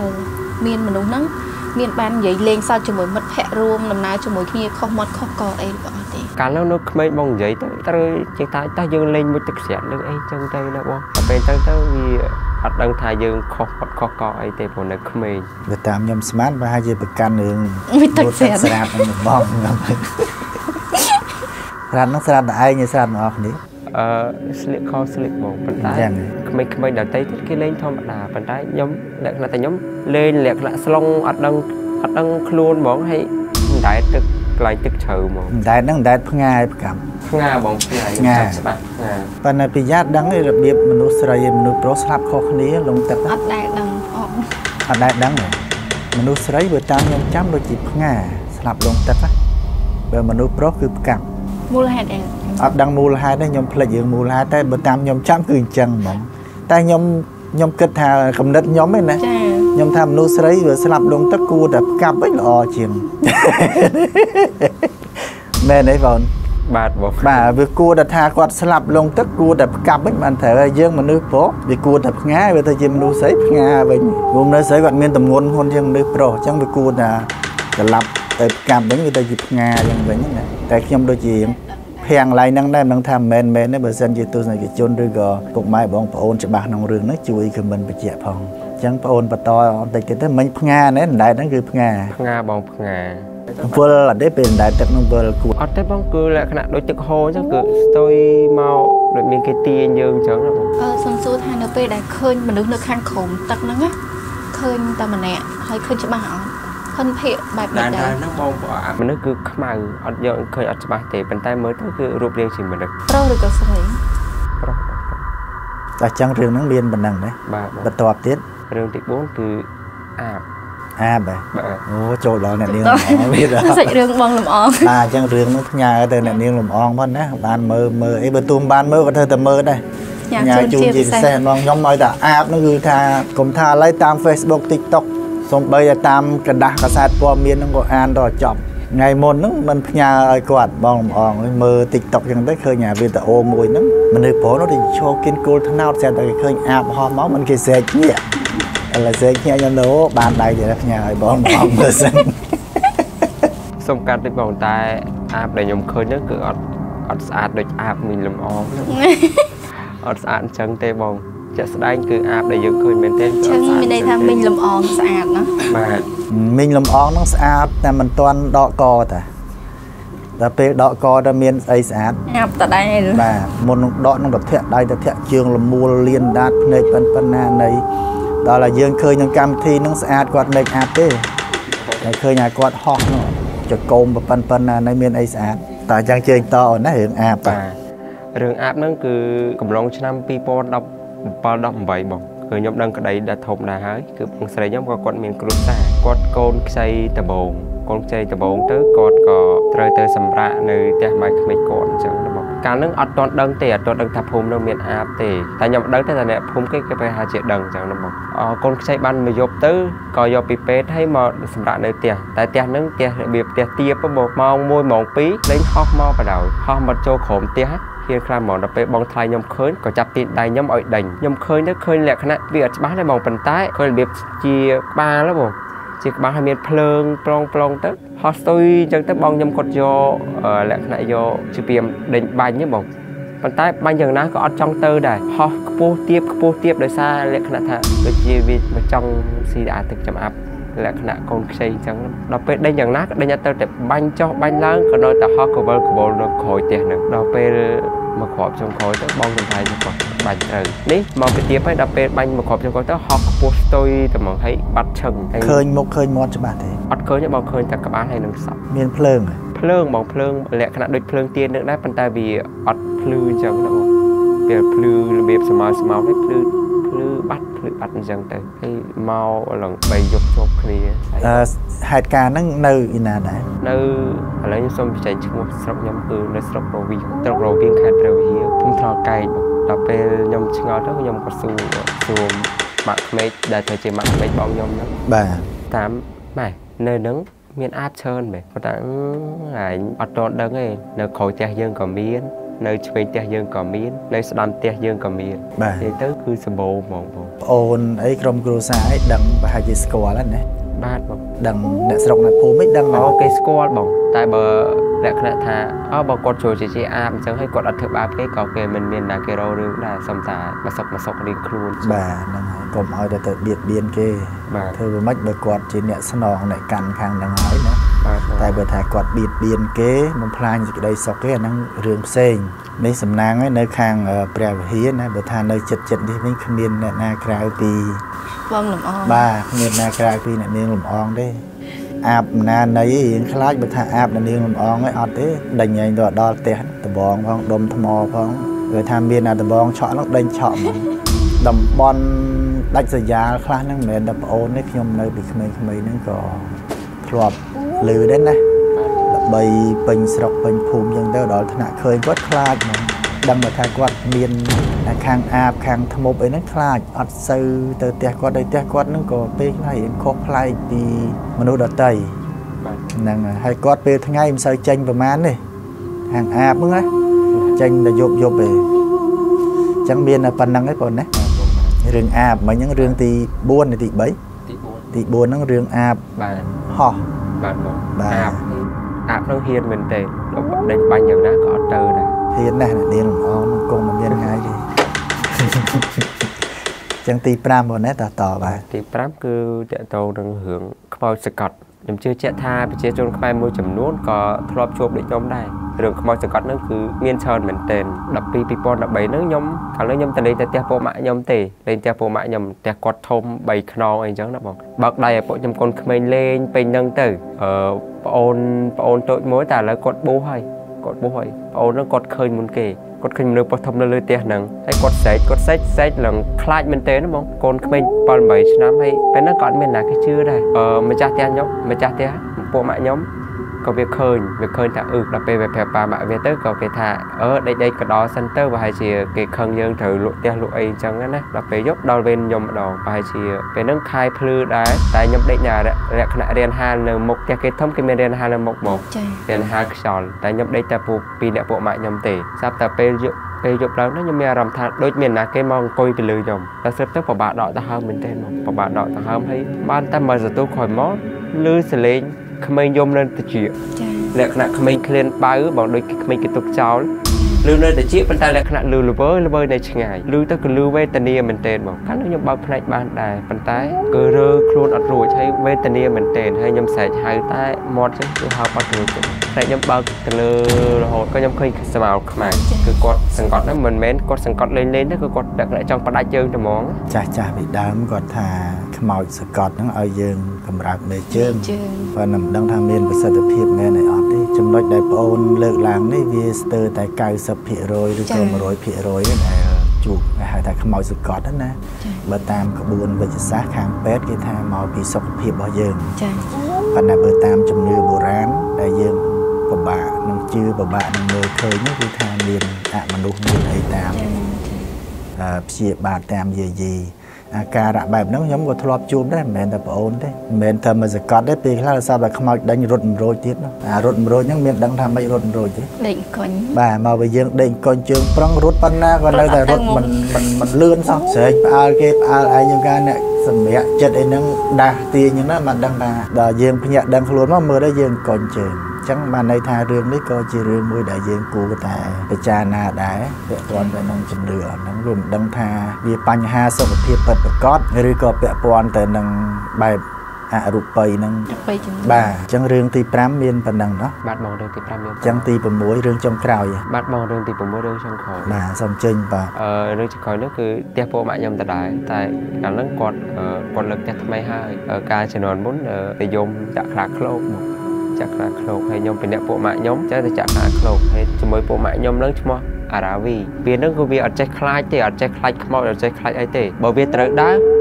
មានមនុស្សហ្នឹងមានបាននិយាយលេងសើចជាមួយមិត្តភ័ក្តិរួមដំណើរជាមួយគ្នាខុសមាត់ខុសកអីក៏អត់ទេកាលនោះនៅក្មេងបងនិយាយទៅត្រូវជាងតាតោះយើងលេងមួយទឹកស្រាក់លើអីចឹងទៅណាបងតែពេលទៅទៅវាអត់ដឹងថាយើងខុសមាត់ខុសកអីទេព្រោះនៅក្មេងវាតាមខ្ញុំស្មានប្រហែលជាប្រកាន់រឿងមួយទឹកស្រាក់ស្រាប់នឹងបងខ្ញុំស្រាប់នឹងស្រាប់តែឯងស្រាប់ទាំងអស់គ្នាអឺស្លៀកខោស្លៀកបងប៉ុន្តែក្មេងៗដទៃទៀតគេលេងធម្មតាប៉ុន្តែខ្ញុំលក្ខណៈតែខ្ញុំលេងលក្ខណៈស្លុងអត់ដឹងអត់ដឹងខ្លួនហ្មងហើយមិនដែរទឹកកន្លែងទឹកជ្រៅហ្មងមិនដែរហ្នឹងមិនដែរផ្ងាយប្រកម្មផ្ងាបងផ្ងាយខ្ញុំច្បាស់ផ្ងាប៉ុន្តែពីយ៉ាតដឹងរបៀបមនុស្សស្រីមនុស្សប្រុសស្លាប់ខុសគ្នាលងទឹកអត់ដែរដឹងអត់អត់ដែរដឹងមនុស្សស្រីបើតាមខ្ញុំចាំដូចជាផ្ងាស្លាប់លងទឹកបើមនុស្សប្រុសគឺផ្កាំមូលហេតុអីអត់ដឹងមូលហេតុទេខ្ញុំភ្លេចរឿងមូលហេតុតែបើតាមខ្ញុំចាំគឺអញ្ចឹងហ្មងតែខ្ញុំខ្ញុំគិតថាកំណត់ខ្ញុំឯណាខ្ញុំថាមនុស្សស្រីវាស្លាប់លងទឹកគួរតែផ្កាប់វិញល្អជាងមែនទេបងបាទបងបាទវាគួរតែថាគាត់ស្លាប់លងទឹកគួរតែផ្កាប់វិញបានត្រូវហើយយើងមនុស្សប្រុសវាគួរតែផ្ងាវាទៅជាមនុស្សស្រីផ្ងាវិញរួមនៅស្រីគាត់មានទម្ងន់ហ៊ុនជាងមនុស្សប្រុសអញ្ចឹងវាគួរតែត្រឡប់ទៅផ្កាប់វិញវាទៅជាផ្ងាយ៉ាងវិញណាតែខ្ញុំដូចជាភាំងឡៃហ្នឹងដែរមិនដឹងថាមែនមែនទេបើសិនជាទស្សនិកជនឬក៏ពុកម៉ែបងប្អូនច្បាស់ក្នុងរឿងហ្នឹងជួយខមមិនបញ្ជាក់ផងអញ្ចឹងបងអូនបន្តបន្តិចទៀតទៅមិញផ្ងាណែដដែលហ្នឹងគឺផ្ងាផ្ងាបងផ្ងាវល់អត់ទេពេលដដែលទឹកហ្នឹងវល់គួរអត់ទេបងគឺលក្ខណៈដូចទឹកហូរអញ្ចឹងគឺស្ទុយមកដូចមានគេទាញយើងអញ្ចឹងណាបងអឺសំសួរថានៅពេលដែលឃើញមនុស្សនៅខាងក្រោមទឹកហ្នឹងណាឃើញតែម្នាក់ហើយឃើញច្បាស់អត់ហិនភាកបែបនេះដែរហ្នឹងបងប្អូនមនុស្សគឺខ្មៅអត់យកឃើញអត់ច្បាស់ទេប៉ុន្តែមើលទៅគឺរូបរាងជាមនុស្សប្រុសឬក៏ស្រីប្រុសតែចឹងរឿងហ្នឹងមានប៉ុណ្ណឹងណាបាទបន្ទាប់ទៀតរឿងទីបួនគឺអាបអាបបាទអូចូលដល់អ្នកនាងលំអងវាសាច់រឿងបងលំអងបាទអញ្ចឹងរឿងហ្នឹងផ្ញើទៅអ្នកនាងលំអងផងណាបានមើលមើលអីបើទូមបានមើលក៏ធ្វើតែមើលដែរញ៉ាំជូនជាពិសេសហ្មងខ្ញុំឲ្យតែអាបហ្នឹងគឺថាកុំថាឥឡូវតាម Facebook TikTokសូម្បីតែតាមកระดาษកាសែតព័ត៌មានហ្នឹងក៏អានដល់ចប់ថ្ងៃមុនហ្នឹងមិនផ្ញើឲ្យគាត់បងលំអងមើល TikTok ចឹងទៅឃើញអាវីដេអូមួយហ្នឹងមនុស្សប្រុសនោះទៅឈរគិនគោលថ្នោតស្រាប់តែឃើញអាបហោះមកមិនគេស្រែកញៀកឥឡូវស្រែកញៀកខ្ញុំទៅបានដៃទៅផ្ញើឲ្យបងលំអងមើលសិនសុំកាត់តិចបងតែអាបដែលខ្ញុំឃើញហ្នឹងគឺអត់អត់ស្អាតដូចអាបមីងលំអងអត់ស្អាតអញ្ចឹងទេបងជាក់ស្ដែងគឺអាបដែលយើងឃើញមែនទេចឹងមានន័យថាមីងលំអងស្អាតណាបាទមីងលំអងហ្នឹងស្អាតតែមិនទាន់ដកកតាដល់ពេលដកកទៅមានស្អីស្អាតអាបតដែរបាទមុននឹងដកនឹងទៅធាក់ដៃទៅធាក់ជើងលមូលលៀនដាតភ្នែកប៉ុណ្ប៉ុណ្ណានៃដល់ឲ្យយើងឃើញក្នុងកម្មវិធីហ្នឹងស្អាតគាត់មិនអាបទេតែឃើញឲ្យគាត់ហោះនោះចកោមប៉ុណ្ប៉ុណ្ណានៃមានអីស្អាតតែអញ្ចឹងជើញតអូនណារឿងអាបបាទរឿងអាបហ្នឹងគឺកំឡុងឆ្នាំពីរពាន់ដប់bảyដល់támបងគឺខ្ញុំដឹងក្តីដែលធំដែរហើយគឺបងស្រីខ្ញុំក៏គាត់មានគ្រួសារគាត់កូនខ្ចីដបងកូនខ្ចីដបងទៅគាត់ក៏ត្រូវទៅសម្រាកនៅផ្ទះម៉ែក្មេកគាត់អញ្ចឹងបងកាលហ្នឹងអត់ទាន់ដឹងទេអត់ទាន់ដឹងថាភូមិនោះមានអាបទេតែខ្ញុំដឹងទេថាអ្នកភូមិគេគេប្រហែលជាដឹងអញ្ចឹងណាបងអកូនខ្ចីបានមកយប់ទៅក៏យកពីពេទ្យឲ្យមកសម្រាកនៅផ្ទះតែផ្ទះហ្នឹងផ្ទះរបៀបផ្ទះទាបបងម៉ោងមួយម៉ោងពីរលេងហោះមកបដ ாய் ហោះមកចូលក្រោមផ្ទះហ៊ានខ្លាំងហ្មងដល់ពេលបងថ្លៃខ្ញុំឃើញក៏ចាប់ទីដៃខ្ញុំឲ្យដេញខ្ញុំឃើញទៅឃើញលក្ខណៈវាអត់ច្បាស់ទេបងប៉ុន្តែឃើញរបៀបជាក្បាលហ៎បងជាក្បាលឲ្យមានភ្លើងប្លង់ប្លង់ទៅហោះស្ទុយអញ្ចឹងទៅបងខ្ញុំគាត់យកលក្ខណៈយកជាពីដេញបាញ់ទេបងប៉ុន្តែបាញ់យ៉ាងណាក៏អត់ចង់ទៅដែរហោះខ្ពស់ទៀបខ្ពស់ទៀបដោយសារលក្ខណៈថាដូចជាវាមកចង់ស៊ីអាទឹកចំអាប់លក្ខណៈកូនខ្ចីអញ្ចឹងដល់ពេលដេញយ៉ាងណាក៏ដេញអត់ទៅតែបាញ់ចុះបាញ់ឡើងក៏នៅតែហោះកវលកវលនៅក្រោយផ្ទះហ្នឹងដល់ពេលមកគ្រាប់ចុងក្រោយទៅបងសំថៃគាត់បាញ់ត្រូវនេះមកពីទៀបហើយដល់ពេលបាញ់មកគ្រាប់ចុងក្រោយទៅហោះខ្ពស់ស្ទុយតែហ្មងហើយបាត់ឈឹងឃើញមុខឃើញមាត់ច្បាស់ទេអត់ឃើញទេបងឃើញតែក្បាលហើយនឹងសក់មានភ្លើងភ្លើងបងភ្លើងលក្ខណៈដូចភ្លើងទៀននឹងដែរប៉ុន្តែវាអត់ភ្លឺអញ្ចឹងណាបងវាភ្លឺរបៀបស្មើស្មើនេះភ្លឺភ្លឺបាត់ភ្លឺបាត់អញ្ចឹងទៅហើយមកឡើងបីយប់ជាប់គ្នាអឺហេតុការណ៍ហ្នឹងនៅឯណាដែរនៅឥឡូវខ្ញុំសូមបញ្ចេញឈ្មោះស្រុកខ្ញុំគឺនៅស្រុករវីស្រុករវីខេត្តព្រះវិហារភូមិថ្លកែកដល់ពេលខ្ញុំឆ្ងល់ទៅខ្ញុំក៏សួរសួរម៉ាក់ក្មេកដែលទៅជាម៉ាក់ក្មេកបងខ្ញុំហ្នឹងបាទតាមម៉ែនៅហ្នឹងមានអាបច្រើនមែនប៉ុន្តែឯងអត់ទាន់ដឹងទេនៅក្រោយផ្ទះយើងក៏មាន nơi chơi tia dương có miên nơi đam tia dương có miên thì tới cứ sờ bồ mong bồ ôn ấy trong cừu sa ấy đằng và hai chiếc score lắm này ba bông đằng nè sọc này phù mấy đằng nó cái score bông tại bờ lẽ khả tha ở bờ cột chùi chỉ chỉ am chẳng hay cột ăn thực ba cái cầu kề mình miền là cái rau rừng là sầm tả mà sọc mà sọc đi khuôn bà đằng còn hỏi để tự biệt biên kê thưa mất bờ cột chỉ nè sòng này cằn khang đằng hỏi nữa tại bờ thả cột biệt biên kế một plan gì đây sọc cái năng rừng sen mấy sầm nang ấy nơi khang ở bè hiến này bờ thả nơi chật chật đi mấy miền nè na cào pi vâng làm on ba miền na cào pi nè miền làm on đấy áp na này hiện khai bờ thả áp là miền làm on ấy ọt đấy đành nhảy đọt đo tẹt tờ bong phong đom thầm mò phong rồi tham miền là tờ bong chọn nó đành chọn đầm bon đánh sợi giá khai năng miền đập ôn đấy nhom nơi bị khmei khmei nó có thọp lừa đến này bay bình sọc bình phùm dân đó đó thằng khơi quất khai mà đâm vào thang quất miền là khang áp khang thâm một ấy nó khai ọt sư từ tia quất đây tia quất nó có pe khai khó khai thì mình nuôi đợt tây năng hay quất pe thằng ngày mình sơi tranh và mán này hàng áp đúng á tranh là dột dột về chẳng biên là phần năng ấy còn đấy rừng áp mà những rừng thì buôn này thì bấy thì buôn nó rừng áp ho áp áp nó hiền mình tệ đánh bánh nhiều đã có từ này hiền này là điên nó cùng một viên ngay đi chẳng tì pram một nét tỏ tỏ bà tì pram cứ chạy tàu đang hưởng bao sực cọt nhầm chưa chạy tha bị chơi trôn khai môi chấm nuốt có thọp chụp để nhóm đây đường bao sực cọt nó cứ miên sơn mình tên đập pi pi pon đập bảy nó nhóm cả nó nhóm tên đây ta po mã nhóm tề lên ta po mã nhóm ta quạt thôm bảy kno anh chẳng nó bằng bậc đây bộ nhóm con mình lên pin nâng từ ở ôn ôn tội mối ta là cột bố hay cột bố hay ôn nó cột khơi muốn kề cột khơi mình được thông lên lưới tiền nằng hay cột sét cột sét sét là khai mình tên đúng không con mình còn bảy năm hay bên nó còn mình là cái chưa đây ờ mình cha tiền nhóm mình cha tiền bộ mã nhóm có việc khơi việc khơi ta ư là về về bà mẹ về tới có cái thà ở đây đây cái đó center và hai chị cái khăn dương thử lụa tiền lụa ấy chẳng á này là về dốc đo bên nhom đỏ và hai chị về nâng khai plư đá tại nhom đây nhà đấy rẽ khả riêng hai là một cái cái thông cái riêng hai là một một riêng hai sòn tại nhom đây ta phụ pi đẹp bộ mẹ nhom tề sắp ta pe dụ pe dụ đó nó nhom mẹ làm thà đôi miền là cái mong coi bị lừa nhom ta xếp tới vào bà đỏ ta hơn mình tên một bà đỏ ta hơn thấy ban ta mà giờ tôi khỏi mót lư xử lý không ai nhôm lên từ chuyện lẽ khả không ai lên bao bằng đôi không ai cái tục cháu lưu nơi để chiếc bên tay lẽ khả lưu lưu với lưu với này chừng ngày lưu tới cái lưu về tận địa mình tên bằng khả năng nhôm bao này ban đài bên tay cơ rơ khuôn ở rồi hay về tận địa mình tên hay nhôm xài hai tay mót chứ tôi học bắt rồi tại nhôm bao từ lơ hồi có nhôm khơi sờ màu mà cứ cột sừng cột đó mình mến cột sừng cột lên lên đó cứ cột đặt lại trong bắt đại chơi cho món chà chà bị đám cột thà màu sừng cột nó ở dương cầm rạp mề chơi và nằm đang tham miên với sự tập hiệp nghe này ọt đi trong nói đại ôn lợn làng đấy vì từ tại cài sập phía rồi rồi còn rồi phía rồi này chuột hai thằng màu sực cọt đó nè bờ tam có buồn về sát khang pet cái thà màu bị sọc hiệp bao giờ và là bờ tam trong nửa bộ rán đại dương bà bà nằm chưa bà bà nằm người khơi nhất cái thà miền à mà đúng miền ấy tam chia bà tam gì gì cả đã bài nó nhóm của thọp chùm đấy mình tập ôn đấy mình thầm mà giật cọt đấy vì là sao là không ai đánh rụt rồi tiếp đó à rụt rồi những miền đang tham mấy rụt rồi chứ định con bà mà bây giờ định con trường prong rút pan na còn đây là rút mình mình mình lươn xong sẽ al cái al ai những cái này sầm mẹ chết ấy nó đa tiền những nó mà đang là đà dương nhẹ đang luôn nó mưa đấy dương còn trường chẳng mà này tha riêng đấy coi chỉ riêng môi đại dương của taไปจานาได้แต่ตอนไปนั่งจำเรือนั่งรุ่มดังทามีปัญหาสุขภาพเปิดประกอบหรือก็เปะปอนแต่นั่งใบอารูปไปนั่งบ่าจังเรื่องตีพรำเมียนปนังเนาะบาดมองเรื่องตีพรำเมียนจังตีปมวยเรื่องจงกล่าวอย่างบาดมองเรื่องตีปมวยเรื่องช่างคอยบ่าสมจริงป่ะเออเรื่องช่างคอยนั่นคือเตี้ยโปะมะยมแต่ได้แต่การเรื่องกอดเอ่อกอดเลิกจะทำไมให้เอ่อการจะนอนมุ้นเอ่อไปยมจะคลาโคลกจากคลาโคลกให้ยมเป็นเด็กโปะมะยมจะจะจากคลาโคลกให้จมวยโปะมะยมเรื่องชั่วโมงอาราวีเปลี่ยนเรื่องคือวีอัดใจคลายเตะอัดใจคลายขมอดอัดใจคลายไอเตะบ่เวียตระได้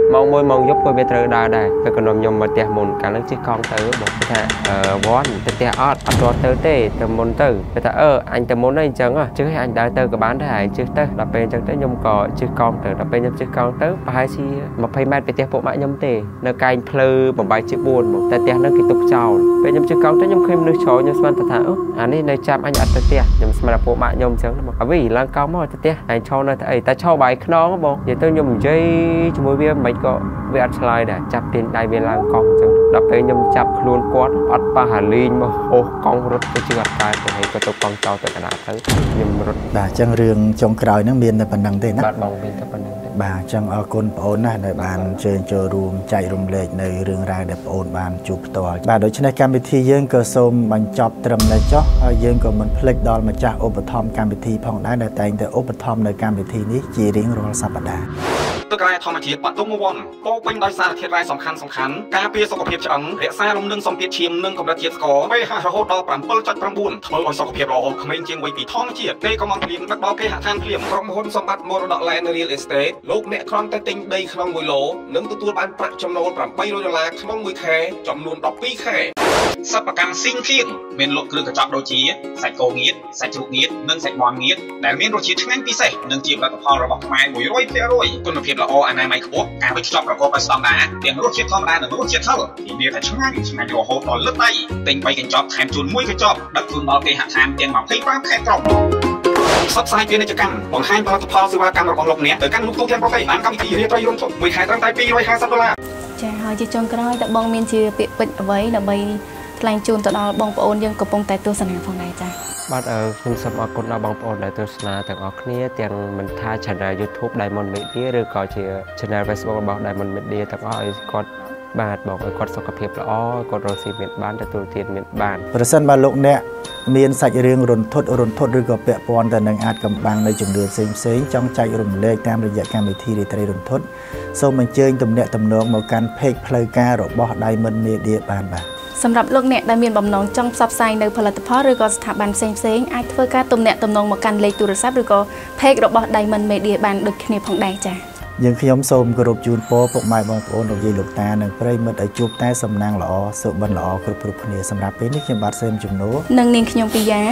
มองมวยมองยกไปเบตรดาได้ไปกระนมยมมาเตะมุนการเล่นชิคองเตอร์บอกว่าเอ่อวอนเตะออดอัดตัวเตอร์เตะเตะมุนเตอร์แต่เอออันเตะมุนได้จังอ่ะชื่อให้อันได้เตอร์กับบ้านได้ชื่อเตอร์เราเป็นจังเตอร์ยมก่อชิคองเตอร์เราเป็นยมชิคองเตอร์ไปให้ชีมาพายแมทไปเตะโปะมะยมเตะในการเพลย์บ่ใบชิบุนบอกแต่เตะนั่งกินตุกเจ้าเป็นยมชิคองเตอร์ยมเคยนึกโชว์ยมสมันตะถาเอออันนี้ในจับอันอัดเตะยมสมันโปะมะยมจังบอกวิ่งลังเก้าหม้อเตะอันโชว์ในไอ้แต่โชว์ใบขนมบอกอย่าเตอร์ยมใจช่วยเวียนไม่ก็เวียนสไลด์ได้จับเตียนได้เวลากองจังเราเป็นยมจับครูนกอดอัดปลาหาลีนมาโอ้กองรถไปจังหวัดกายไปให้กระตุกกองเจ้าแต่ขนาดทั้งยมรถบ่าจังเรื่องจงกรอยนักเรียนในปันนังเต้นะบาดบองเป็นแต่ปันนังบ่าจังเอาคนปอนนะในบ้านเชิญเจอรวมใจรวมเล็กในเรื่องราวเด็กปอนบ้านจูบตัวบ่าโดยเฉพาะการพิธียื่นกระสมบรรจบเติมในจ๊อกยื่นก็มันพลิกดอลมาจากอุปธรรมการพิธีพองได้ในแต่งแต่อุปธรรมในการพิธีนี้จีริงรอสัปดาห์ตึกรายธรรมชาติปัตตุมวันโปเป็นได้สารเทียรายสำคัญสำคัญการเปียสุขภาพจังเรียกสารลมนึ่งสมเปียชิมนึ่งกับระเทียสกอไปหาโหดดอกปรำเปิลจัดปรำบุญเมื่อวันสุขภาพรอเขมรเจียงไว้ปีท้องเจียดในกำลังเลี้ยงนักดอกเกหะทานเลี้ยงกรมหนสมบัติมรดกแลนด์เรียลเอสเตทลูกเมฆครองแต่ติงได้ขนมมวยโลนึ่งตัวบ้านประจำนวนปรำไปโรยลาขนมมวยแค่จำนวนดอกปีแค่สับประกันซิงเคียงเมนโลกเครื่องกระจกโดจีใส่โกเงียดใส่จุกเงียดนึ่งใส่บอลเงียดแต่เมนโรชีทั้งพิเศษนึ่งจีบแล้วก็พอระบบไม้มวยร้อยเพลร้อยคุณภาพละออันไหนไม่ครบการไปชอบประกอบไปสตอมดาเตียงรถเชียร์ทอมดาหนึ่งรถเชียร์เท่าที่เดียวแต่ช่างงานช่างงานโยโฮตอนเลือดไตเต็งไปกันจอบแทนจุนมุ้ยกันจอบดักจุนบอลเกหักแทนเตียงหมอกให้ป้าแค่ตรงซับไซด์เป็นในจักรบางให้ตลอดพอซื้อว่าการระกองลงเนี่ยแต่การลุกตู้เทียนโปรตีนร้านกำลังตีเรียบร้อยรุ่นสุดมวยขายตั้งแต่ปีร้อยห้าสิบดอลลาร์ใช่หอยจีจงกร้อยแต่บองเมียนจีเปียปิดเอาไว้แต่ใบแรงจูนต่อดอลบองปอนยังกระปงแต่ตัวสนามของนายจ้าบ้านเออคุณสมบัติคนเราบางปอนในตัวสนามแต่ออกนี้เตียงมันท่าชนะยูทูบไดมอนด์เมดี้หรือก็เชียร์ชนะเฟซบุ๊กบอกไดมอนด์เมดี้แต่ก็ไอ้กดบาทบอกไอ้กดสกปรกละอ้อกดโรซีเมียนบ้านแต่ตัวเทียนเมียนบ้านประเสริฐบาลกเนี่ยเมียนใส่เรื่องรุนทดรุนทดหรือก็เปะปอนแต่หนังอาจกำบังในจุดเดือดเซ็งเซ็งจ้องใจรุนเล็กตามระยะการไปที่ในตรีรุนทดโซมันเจงตำเนี่ยตำนองมาการเพกเพลย์การหรือบอไดมอนด์เมดี้บ้านบ้านสำหรับโลกเนี่ยได้มีบำนองจ้องซับไซในผลิตภัณฑ์หรือก็สถาบันเซ็งเซ็งไอเทอร์การตุ่มเนี่ยตุ่มนองมาการเลยตูรศัพท์หรือก็เพกระบบไดมอนด์เมดียบันดุขณีผ่องได้จ้ะยังขยมโสมกรุบจูนโปปกไม้บองโอนดอกยีลูกตาหนึ่งเพลย์มันได้จูบแต่สำนางหล่อสุบันหล่อกรุบกรุบเนี่ยสำหรับเป็นนิยมบัตรเซมจุ่มโน้หนึ่งนิ่งขยมปิยา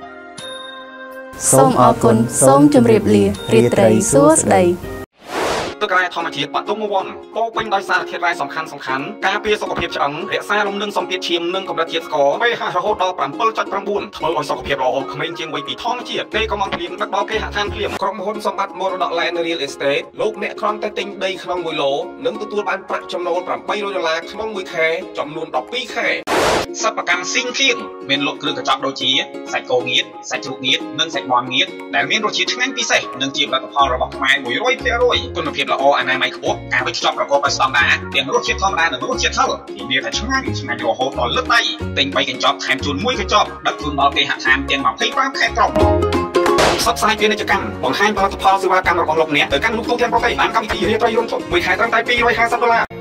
ส้มออกุนส้มจุ่มเรียบเรียเรียไตรซัวสไดตึกรายธรรมชาติปัตตุมวันโปเป็นได้สารเทียรายสำคัญสำคัญการเปียสุขภาพจังเรียกสารลมนึ่งสมเปียชิมนึ่งกับระเทียสกอไปหาโหดดอกปรำเปิลจัดปรำบุญเมื่อวันสุขภาพรอเขมรเจียงไว้ปีท้องเจียดในกำลังเลี้ยงนักดอกเกหะทานเลี้ยงกรมหนสมบัติมรดกแลนด์เรียลเอสเตทลูกเมฆครองแต่ติงได้ขนมมวยโลนึ่งตัวบ้านประจำนวนปรำไปโรยลาขนมมวยแค่จำนวนดอกปีแค่สับประกันซิงเคียงเมนโลกเครื่องกระจกโดจีใส่โกเงียดใส่จุกเงียดนึ่งใส่บอลเงียดแต่เมนโรชีทั้งพิเศษนึ่งจีบแล้วก็พอระบบไม้มวยร้อยเพลร้อยคุณภาพละออันไหนไม่ครบการไปชอบประกอบไปสตอมดาเตียงรถเชียร์ทอมดาหนึ่งรถเชียร์เท่าที่เดียวแต่ช่างงานช่างงานโยโฮตอนเลือดไตเต็งไปกันจอบแทนจุนมุ้ยกันจอบดักจุนบอลเกหักแทนเตียงหมอกให้ป้าแค่ตรงซับไซด์เป็นในจักรบางให้ตลอดพอซื้อว่าการระกองลงเนี่ยแต่การลุกตู้เทียนโปรตีนร้านกำลังตีเรียบร้อยรุ่นสุดมวยขายตั้งแต่ปีร้อยห้าสิบดอลลาร์